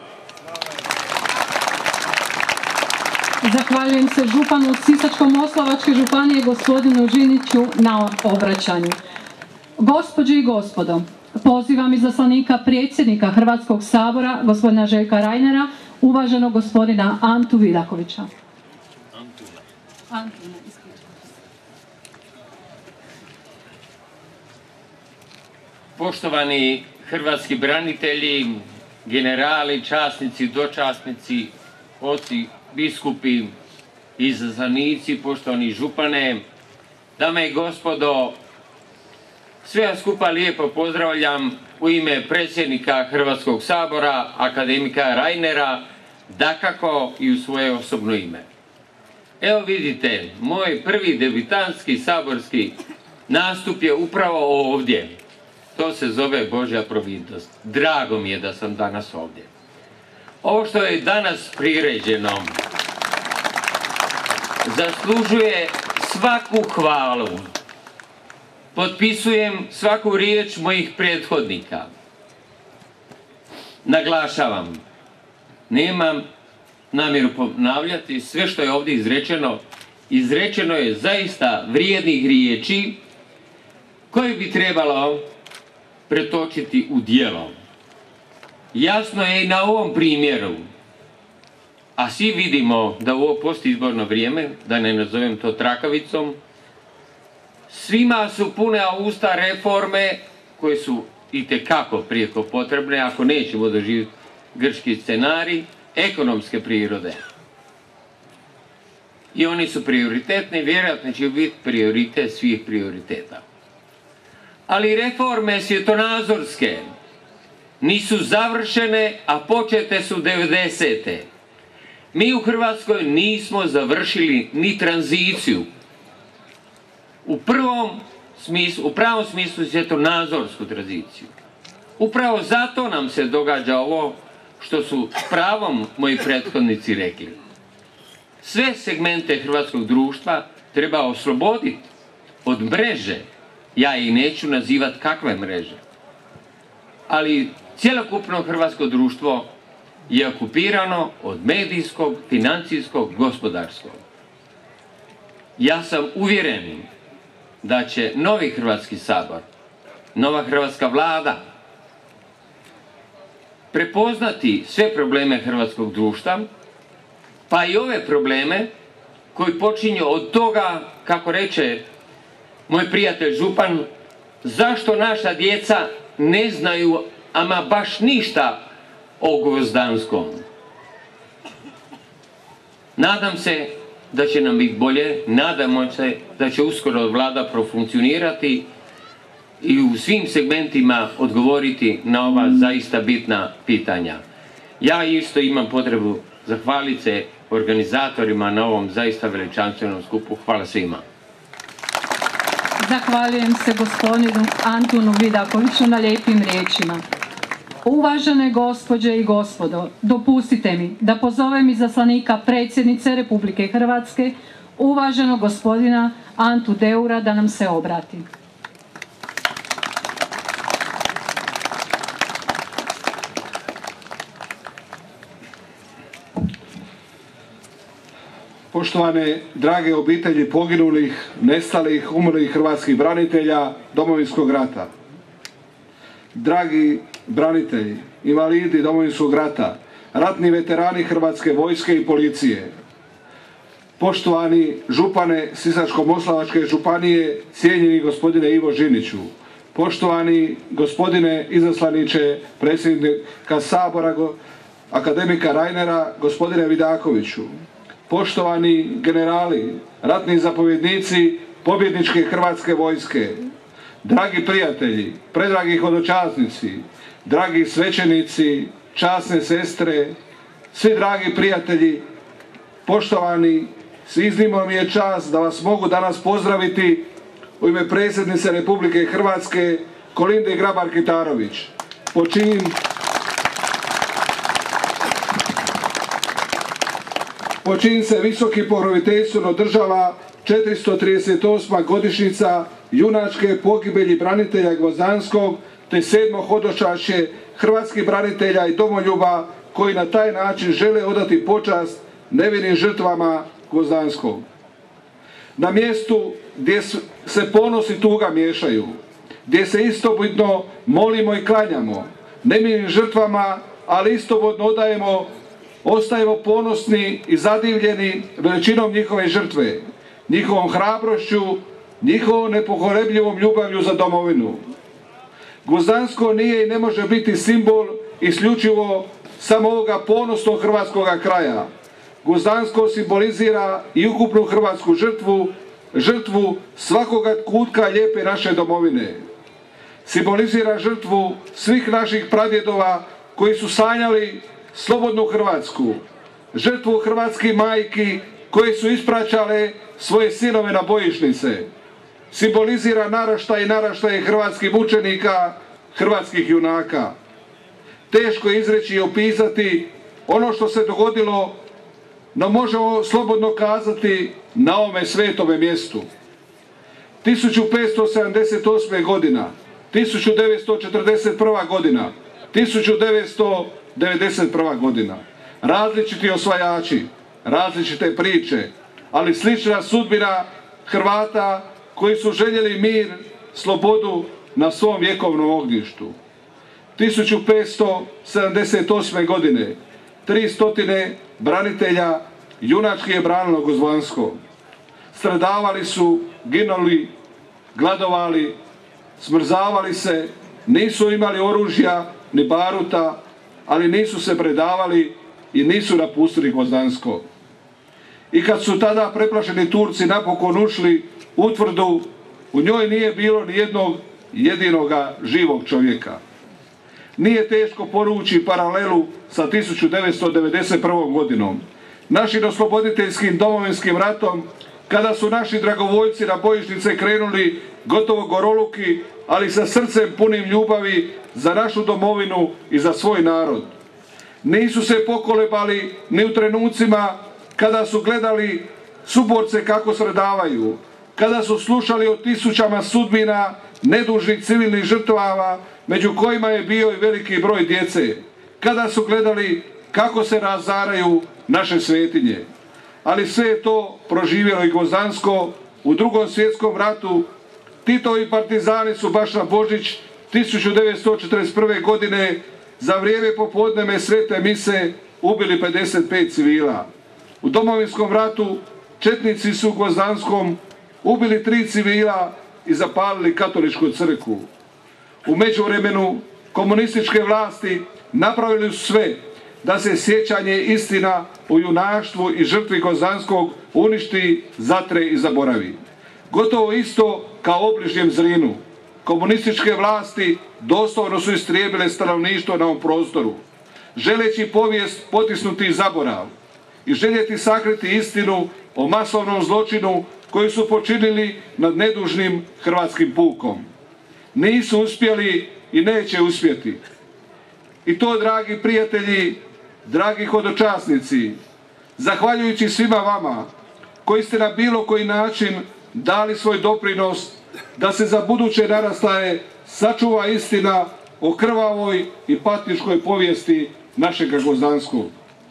Zahvaljujem se županu Sisačko-moslavačke županije gospodinu Žiniću na obraćanju. Gospođe i gospodo, pozivam izaslanika predsjednika Hrvatskog sabora, gospodina Željka Reinera, uvaženog gospodina Antu Vidakovića. Antuna. Poštovani hrvatski branitelji, generali, časnici, dočasnici, oci, biskupi, izaslanici, poštovani župane, dame i gospodo, sve vas skupa lijepo pozdravljam u ime predsjednika Hrvatskog sabora, akademika Reinera, dakako i u svoje osobno ime. Evo vidite, moj prvi debitanski saborski nastup je upravo ovdje. To se zove Božja providnost. Drago mi je da sam danas ovdje. Ovo što je danas priređeno zaslužuje svaku hvalu. Potpisujem svaku riječ mojih prethodnika. Naglašavam, nemam namjeru ponavljati sve što je ovdje izrečeno. Izrečeno je zaista vrijednih riječi koje bi trebalo pretočiti u djelo. Jasno je i na ovom primjeru, a svi vidimo da u ovo postizborno vrijeme, da ne nazovem to trakavicom, svima su pune usta reforme koje su itekako prijeko potrebne, ako nećemo doživjeti grčki scenarij, ekonomske prirode. I oni su prioritetni, vjerojatno će biti prioritet svih prioriteta. Ali reforme svjetonazorske nisu završene, a počete su devedesete. Mi u Hrvatskoj nismo završili ni tranziciju. U prvom smislu, u pravom smislu svjetonazorsku tranziciju. Upravo zato nam se događa ovo što su s pravom moji prethodnici rekli. Sve segmente hrvatskog društva treba osloboditi od mreže. Ja ih neću nazivati kakve mreže. Ali cjelokupno hrvatsko društvo je okupirano od medijskog, financijskog, gospodarskog. Ja sam uvjeren da će novi Hrvatski sabor, nova hrvatska vlada prepoznati sve probleme hrvatskog društva, pa i ove probleme koji počinju od toga, kako reče moj prijatelj župan, zašto naša djeca ne znaju ama baš ništa o Gvozdanskom. Nadam se da će nam biti bolje, nadamo se da će uskoro vlada profunkcionirati i u svim segmentima odgovoriti na ova zaista bitna pitanja. Ja isto imam potrebu zahvaliti se organizatorima na ovom zaista veličanstvenom skupu. Hvala svima. Zahvaljujem se gospodinu Antunu Vidakoviću na lijepim riječima. Uvažene gospođe i gospodo, dopustite mi da pozovem izaslanika predsjednice Republike Hrvatske, uvaženog gospodina Antu Deura, da nam se obrati. Poštovane, drage obitelji poginulih, nestalih, umrlih hrvatskih branitelja Domovinskog rata. Dragi branitelji, invalidi Domovinskog rata, ratni veterani Hrvatske vojske i policije. Poštovani župane Sisačko-moslavačke županije, cijenjeni gospodine Ivo Žiniću. Poštovani gospodine izaslaniče predsjednika Sabora, akademika Reinera, gospodine Vidakoviću. Poštovani generali, ratni zapovjednici pobjedničke Hrvatske vojske, dragi prijatelji, predragi hodočasnici, dragi svećenici, časne sestre, svi dragi prijatelji, poštovani, iznimno mi je čast da vas mogu danas pozdraviti u ime predsjednice Republike Hrvatske Kolinde Grabar-Kitarović, po čijim po čijim se visokim pokroviteljstvom održava četiristo trideset osma godišnjica junačke pogibelji branitelja Gvozdanskog te sedmo hodočašće hrvatskih branitelja i domoljuba koji na taj način žele odati počast nevinim žrtvama Gvozdanskog. Na mjestu gdje se ponos i tuga miješaju, gdje se istobitno molimo i klanjamo nevinim žrtvama, ali istobitno odajemo, ostajemo ponosni i zadivljeni veličinom njihove žrtve, njihovom hrabrošću, njihovom nepokolebljivom ljubavlju za domovinu. Gvozdansko nije i ne može biti simbol isključivo samo ovoga ponosnog hrvatskoga kraja. Gvozdansko simbolizira i ukupnu hrvatsku žrtvu, žrtvu svakoga kutka lijepe naše domovine. Simbolizira žrtvu svih naših pradjedova koji su sanjali slobodnu Hrvatsku, žrtvu hrvatskih majki koje su ispraćale svoje sinove na bojišnice. Simbolizira naraštaj i naraštaj hrvatskih mučenika, hrvatskih junaka. Teško je izreći i opisati ono što se dogodilo, no možemo slobodno kazati na ovome svetome mjestu. tisuću petsto sedamdeset osme godina, tisuću devetsto četrdeset prva godina, tisuću devetsto devedeset prva godina. Različiti osvajači, različite priče, ali slična sudbina Hrvata koji su željeli mir, slobodu na svom vjekovnom ognjištu. tisuću petsto sedamdeset osme godine tri stotine branitelja junački je branilo Gvozdansko. Stradavali su, ginuli, gladovali, smrzavali se, nisu imali oružja ni baruta, ali nisu se predavali i nisu napustili Gvozdansko. I kad su tada preplašeni Turci napokon ušli u utvrdu, u njoj nije bilo ni jednog jedinoga živog čovjeka. Nije teško porući paralelu sa tisuću devetsto devedeset prvom godinom, našim osloboditeljskim domovinskim ratom, kada su naši dragovoljci na bojišnice krenuli gotovo goroluki, ali sa srcem punim ljubavi za našu domovinu i za svoj narod. Nisu se pokolebali ni u trenucima kada su gledali suborce kako stradavaju, kada su slušali o tisućama sudbina nedužnih civilnih žrtava, među kojima je bio i veliki broj djece, kada su gledali kako se razaraju naše svetinje. Ali sve je to proživjelo i Gvozdansko u Drugom svjetskom ratu, Titovi partizani su baš na Božić tisuću devetsto četrdeset prve. godine za vrijeme popodnevne svete mise ubili pedeset pet civila. U Domovinskom ratu četnici su u Gvozdanskom ubili tri civila i zapalili katoličku crkvu. U međuvremenu komunističke vlasti napravili su sve da se sjećanje istina o junaštvu i žrtvi Gvozdanskog uništi, zatre i zaboravi. Gotovo isto kao u obližnjem Zrinu. Komunističke vlasti doslovno su istrijebile stanovništvo na ovom prostoru, želeći povijest potisnuti zaborav i željeti sakriti istinu o masovnom zločinu koji su počinili nad nedužnim hrvatskim pukom. Nisu uspjeli i neće uspjeti. I to, dragi prijatelji, dragi hodočasnici, zahvaljujući svima vama koji ste na bilo koji način dali svoj doprinos da se za buduće narastaje sačuva istina o krvavoj i patničkoj povijesti našega Gvozdanskog.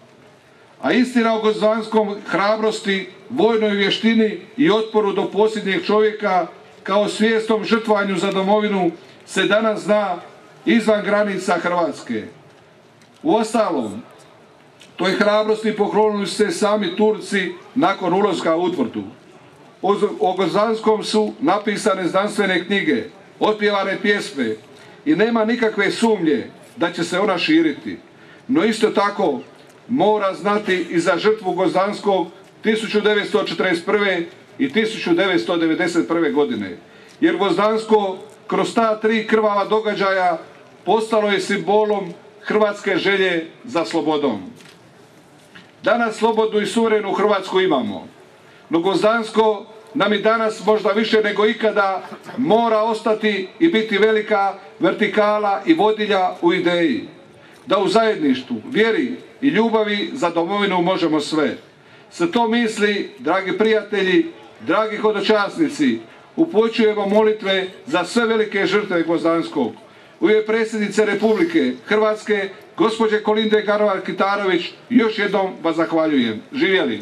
A istina o Gvozdanskom hrabrosti, vojnoj vještini i otporu do posljednjeg čovjeka kao svijestom žrtvanju za domovinu se danas zna izvan granica Hrvatske. Uostalom, toj hrabrosti poklonili su se sami Turci nakon ulaska u utvrdu. O Gvozdanskom su napisane znanstvene knjige, otpjevane pjesme i nema nikakve sumnje da će se ona širiti. No isto tako mora znati i za žrtvu Gvozdanskog tisuću devetsto četrdeset prve. i tisuću devetsto devedeset prve. godine. Jer Gvozdansko kroz ta tri krvava događaja postalo je simbolom hrvatske želje za slobodom. Danas slobodnu i suverenu Hrvatsku imamo, no Gvozdansko nam i danas možda više nego ikada mora ostati i biti velika vertikala i vodilja u ideji. Da u zajedništvu, vjeri i ljubavi za domovinu možemo sve. Sa to misli, dragi prijatelji, dragi hodočasnici, upućujemo molitve za sve velike žrtve Gvozdanskog. U ime predsjednice Republike Hrvatske, gospođe Kolinde Grabar-Kitarović, još jednom vas zahvaljujem. Živjeli!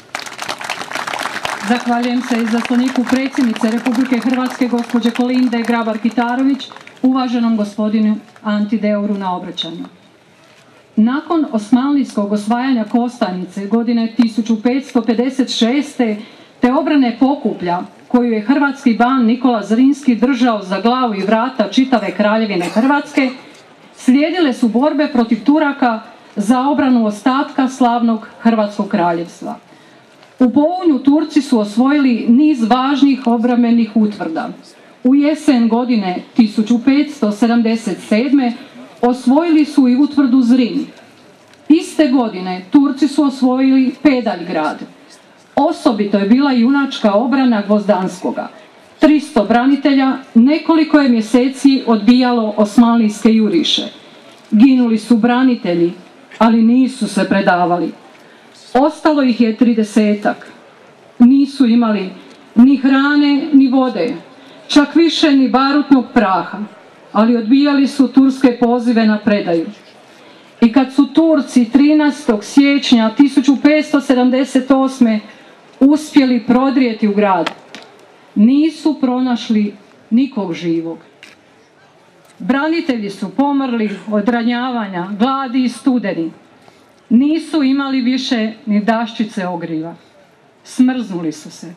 Zahvaljujem se izaslaniku predsjednice Republike Hrvatske, gospođe Kolinde Grabar-Kitarović, uvaženom gospodinu Anti Deuru na obraćanju. Nakon osmanlijskog osvajanja Kostajnice godine tisuću petsto pedeset šeste. te obrane Pokuplja, koju je hrvatski ban Nikola Zrinski držao za glavu i vrata čitave kraljevine Hrvatske, slijedile su borbe protiv Turaka za obranu ostatka slavnog Hrvatskog kraljevstva. U Pounju Turci su osvojili niz važnih obrambenih utvrda. U jesen godine tisuću petsto sedamdeset sedme. osvojili su i utvrdu Zrin. Iste godine Turci su osvojili Pedaljgrad. Osobito je bila junačka obrana Gvozdanskoga. tristo branitelja nekoliko je mjeseci odbijalo osmanlijske juriše. Ginuli su branitelji, ali nisu se predavali. Ostalo ih je tridesetak. Nisu imali ni hrane, ni vode, čak više ni barutnog praha, ali odbijali su turske pozive na predaju. I kad su Turci trinaestog siječnja tisuću petsto sedamdeset osme. uspjeli prodrijeti u grad, nisu pronašli nikog živog. Branitelji su pomrli od ranjavanja, gladi i studeni. Nisu imali više ni daščice ogriva. Smrznuli su se.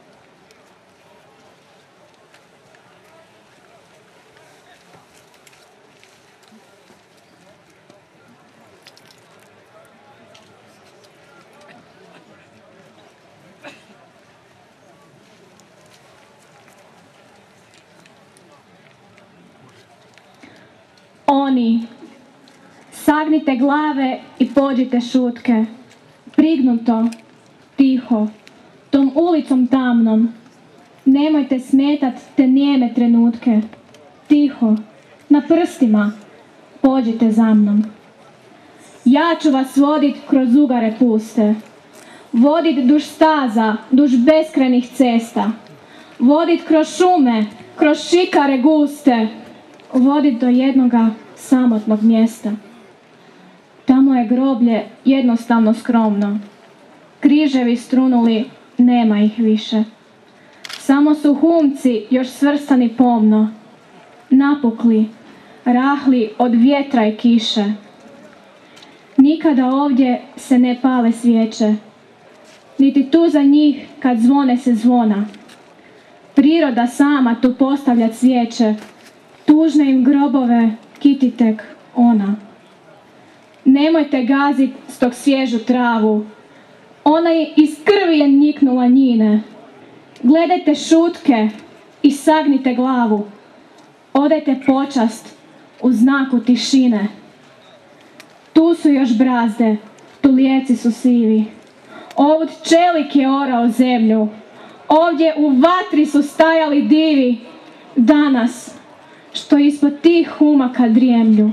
Oni, sagnite glave i pođite šutke, prignuto, tiho, tom ulicom tamnom. Nemojte smetat te nijeme trenutke, tiho, na prstima, pođite za mnom. Ja ću vas vodit kroz ugare puste, vodit duž staza, duž beskrajnih cesta, vodit kroz šume, kroz šikare guste, vodit do jednoga samotnog mjesta. Tamo je groblje jednostavno skromno. Križevi strunuli, nema ih više. Samo su humci još svrstani pomno, napukli, rahli od vjetra i kiše. Nikada ovdje se ne pale svijeće, niti tu za njih kad zvone se zvona. Priroda sama tu postavlja cvijeće, tužne im grobove kiti tek ona. Nemojte gazit s tog svježu travu, ona je iz krvi je niknula njine. Gledajte šutke i sagnite glavu, odajte počast u znaku tišine. Tu su još brazde, tu lijeci su sivi, ovud čelik je orao zemlju, ovdje u vatri su stajali divi, danas što ispod tih humaka drijemlju.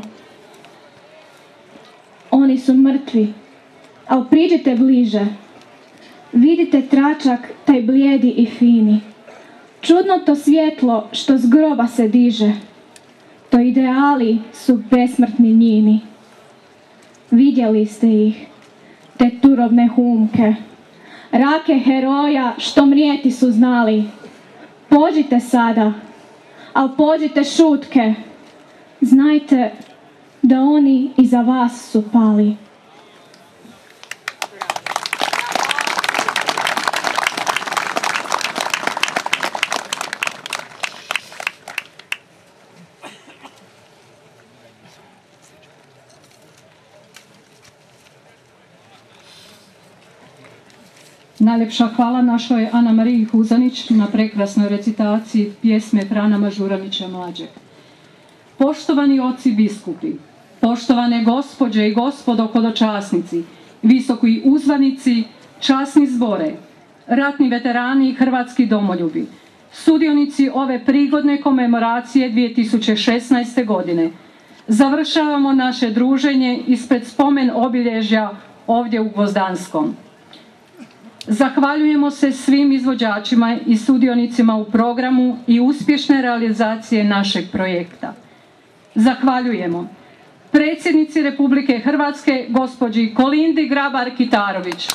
Oni su mrtvi, ali priđite bliže, vidite tračak taj blijedi i fini, čudno to svjetlo što s groba se diže, to ideali su besmrtni njini. Vidjeli ste ih, te turobne humke, rake heroja što mrijeti su znali. Pođite sada, al pođite šutke, znajte da oni iza vas su pali. Najljepša hvala našoj Ana Mariji Huzanić na prekrasnoj recitaciji pjesme Frana Mažuranića mlađeg. Poštovani oci biskupi, poštovane gospođe i gospodo hodočasnici, visoki uzvanici, časni zbore, ratni veterani i hrvatski domoljubi, sudionici ove prigodne komemoracije dvije tisuće šesnaeste. godine, završavamo naše druženje ispred spomen obilježja ovdje u Gvozdanskom. Zahvaljujemo se svim izvođačima i sudionicima u programu i uspješne realizacije našeg projekta. Zahvaljujemo predsjednici Republike Hrvatske, gospođi Kolindi Grabar-Kitarović,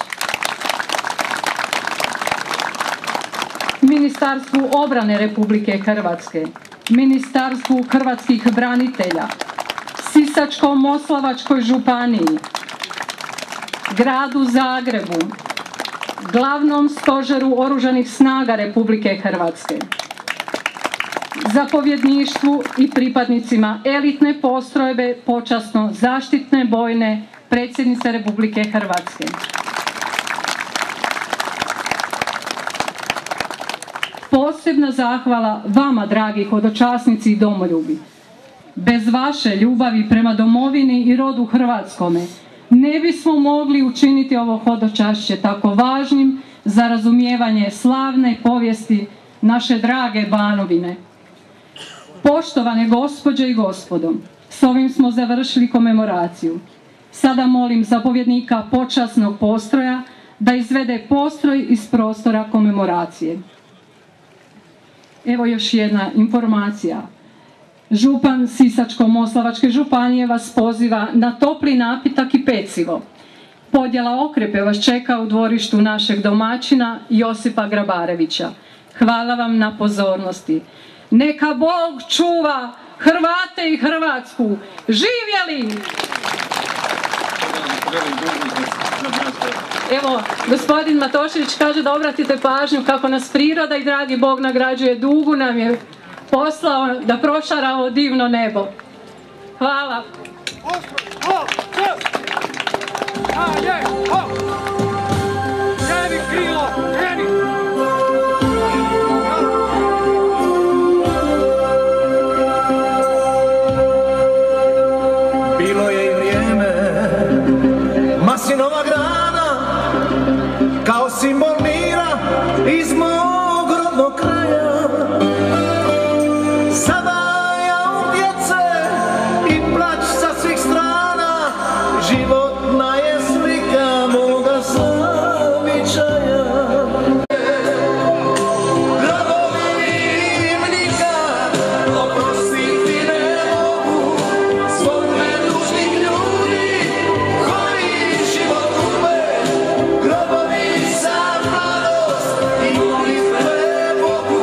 Ministarstvu obrane Republike Hrvatske, Ministarstvu hrvatskih branitelja, Sisačko-moslavačkoj županiji, Gradu Zagrebu, Glavnom stožeru Oružanih snaga Republike Hrvatske, zapovjedništvu i pripadnicima elitne postrojbe počasno zaštitne bojne predsjednice Republike Hrvatske. Posebna zahvala vama, dragi hodočasnici i domoljubi. Bez vaše ljubavi prema domovini i rodu hrvatskome ne bismo mogli učiniti ovo hodočašće tako važnim za razumijevanje slavne povijesti naše drage Banovine. Poštovane gospođe i gospodo, s ovim smo završili komemoraciju. Sada molim zapovjednika počasnog postroja da izvede postroj iz prostora komemoracije. Evo još jedna informacija. Župan Sisačko-moslavačke županije vas poziva na topli napitak i pecivo. Podjela okrepe vas čeka u dvorištu našeg domaćina Josipa Grabarevića. Hvala vam na pozornosti. Neka Bog čuva Hrvate i Hrvatsku. Živjeli! Evo, gospodin Matošević kaže da obratite pažnju kako nas priroda i dragi Bog nagrađuje. Dugu nam je poslao da prošara ovo divno nebo. Hvala. Bilo je i vrijeme maslinova grana kao simbol mira iz mog rodnog kraja. Zavajao djece i plać sa svih strana, životna je slika moga zavičaja. Gradovi im nikad oprostiti ne mogu zbog nedužnih ljudi koji život gube. Grobovi za mladost i molitve Bogu.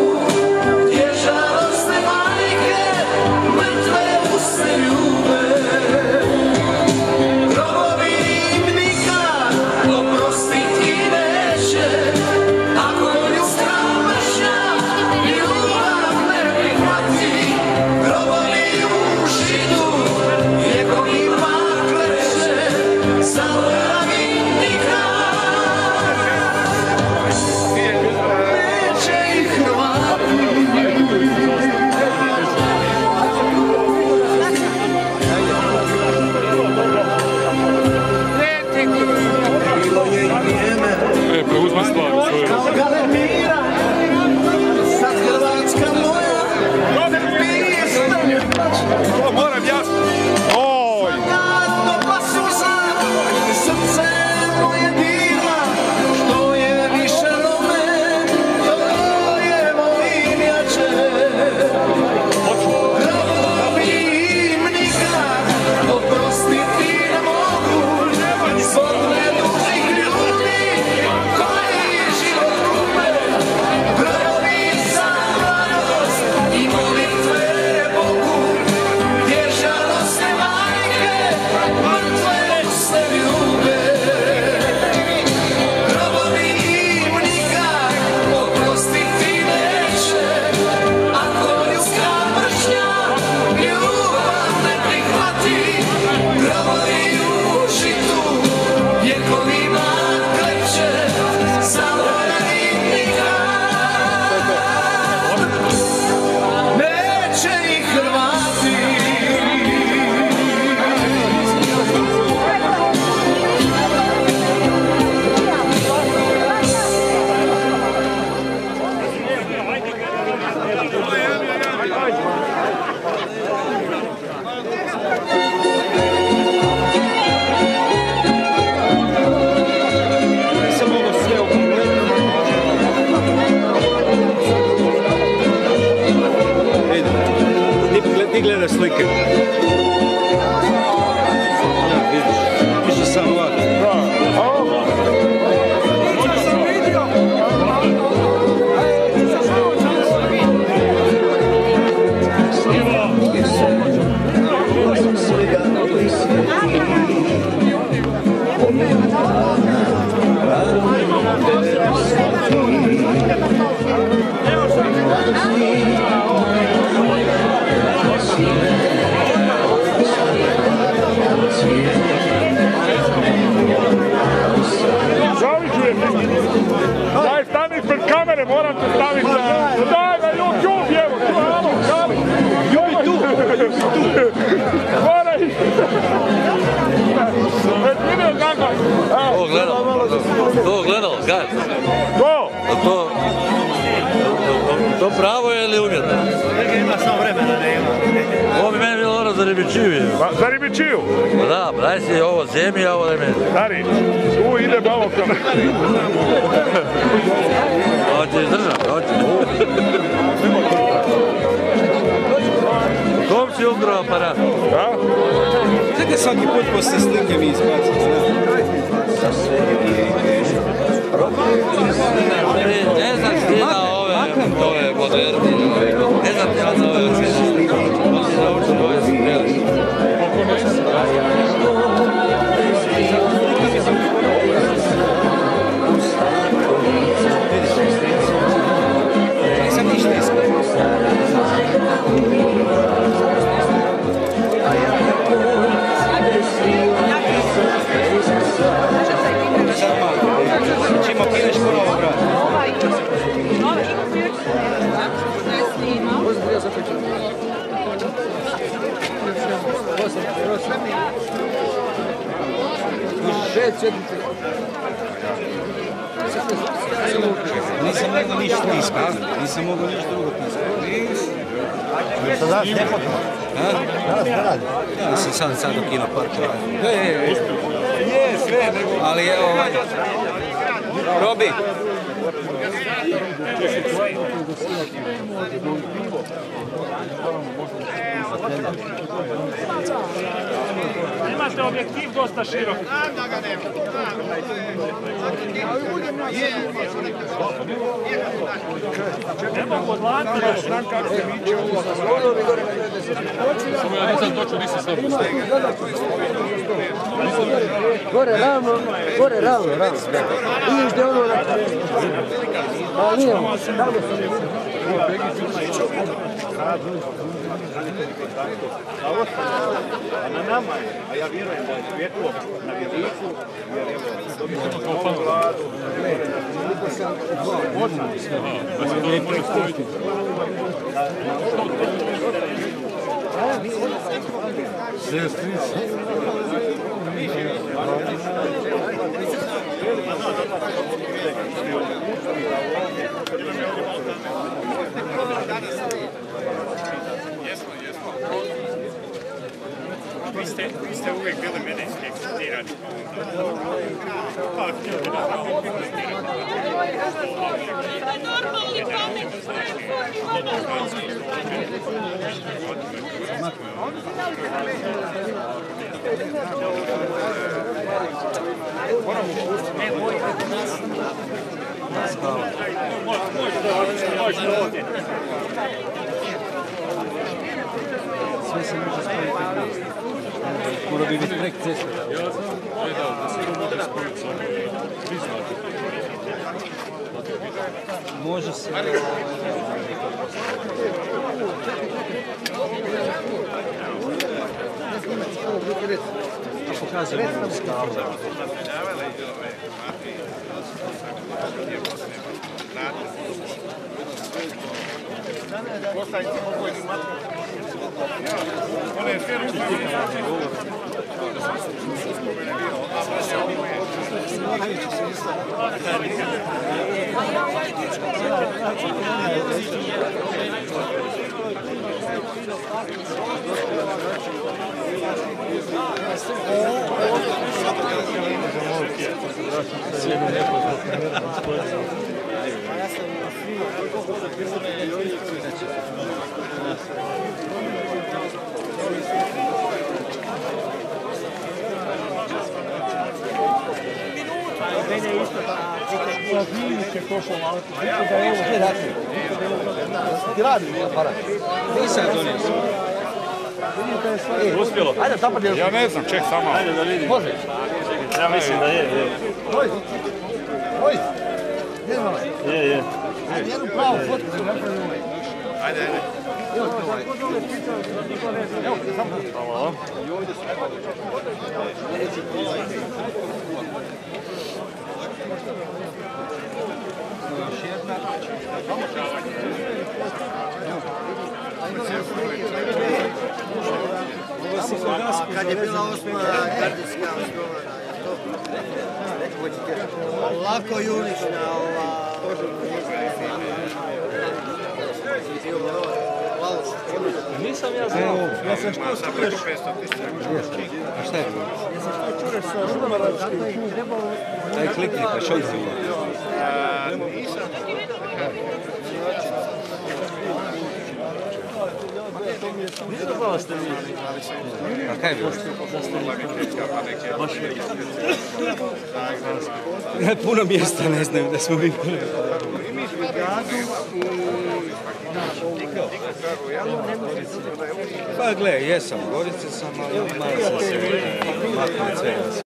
bolje slike. Više sam ovak. Daj, stani pred kamere, moram te staviti na... Daj, na YouTube, evo, halo, halo! Joj, tu! Moraj! Već vidio kako? To gledalo, to gledalo, gaj. To? To... To pravo je ili umjetno? Ima samo vremena, nema. Ovo bi meni bilo ono za ribičiju. Za ribičiju? Da, daj si ovo zemlji, a ovo da je meni. Stari, tu ide malo kam. Hoće izdržati, hoće. Kom si ukrao aparat? Da? Čekaj svaki put posle slike mi izbaciti. Ne znam ti na ove, ove moderni, ne znam ti na ove osjećanje. On si naučio ove spreli. Nisam ništa iskao. Čimo kineš ponovo, brat? Nisam mogao ništa iskati, nisam mogao ništa drugo iskati. Sad danas ne fotim? Danas ne radi? Ja sam sad sad u Kino parku. Je, sve, ali evo ovaj. Robi. Imate objektiv dosta širok. Znam da ga nema. Ne mogu odlanti još. Znam kako se viće ovo. Samo ja nisam točno, nisam sam. Gore ravno, gore ravno, ravno. Vidiš gdje ono... A nije, tamo sam... A na nama je, a ja vjerujem da je svjetlo na vjerniku, jer evo, dobit ćemo novu vladu. Da se to ne može staviti. Sestrice. Vi ste, vi ste uvijek bili mene eksplodirani. Pa, htio bi da malo eksplodirani. Normalni pamet, Sve se može spojiti. Mora bi biti prek ceste. Ja znam, ne da, da se to može spojiti sa priznatom. Može se... Pokazujem ovu skalu. One sve ruke Mene isto tako. Će to polako. Da je ovo. Gdje dakle? Ti radi aparat? Nisam ja donio. Uspjelo. Ajde, tapa djel. Ja ne znam, ček samo. Ajde da vidim. Može? Ja mislim da je, je. Oj! Oj! Gdje malo? Je, je. Ajde, jednu pravu fotku da napravimo. Ajde, ajde. Evo, samo. Hvala. Kad je bila osma gardijska osnovana, je to? Lako jurišna, ova... Nisam ja znao. Ja sam što čureš. A šta je to? Ja sam što čureš sa šumaračkim. Daj klikni pa što izgleda. Nisam. Nisam znao da ste vi. A kaj je bilo? Da ste vi. Baš Na puno mjesta ne znaju da smo vi bili. Pa gle, jesam, Gorice sam, ali malo sam se maknuo sve.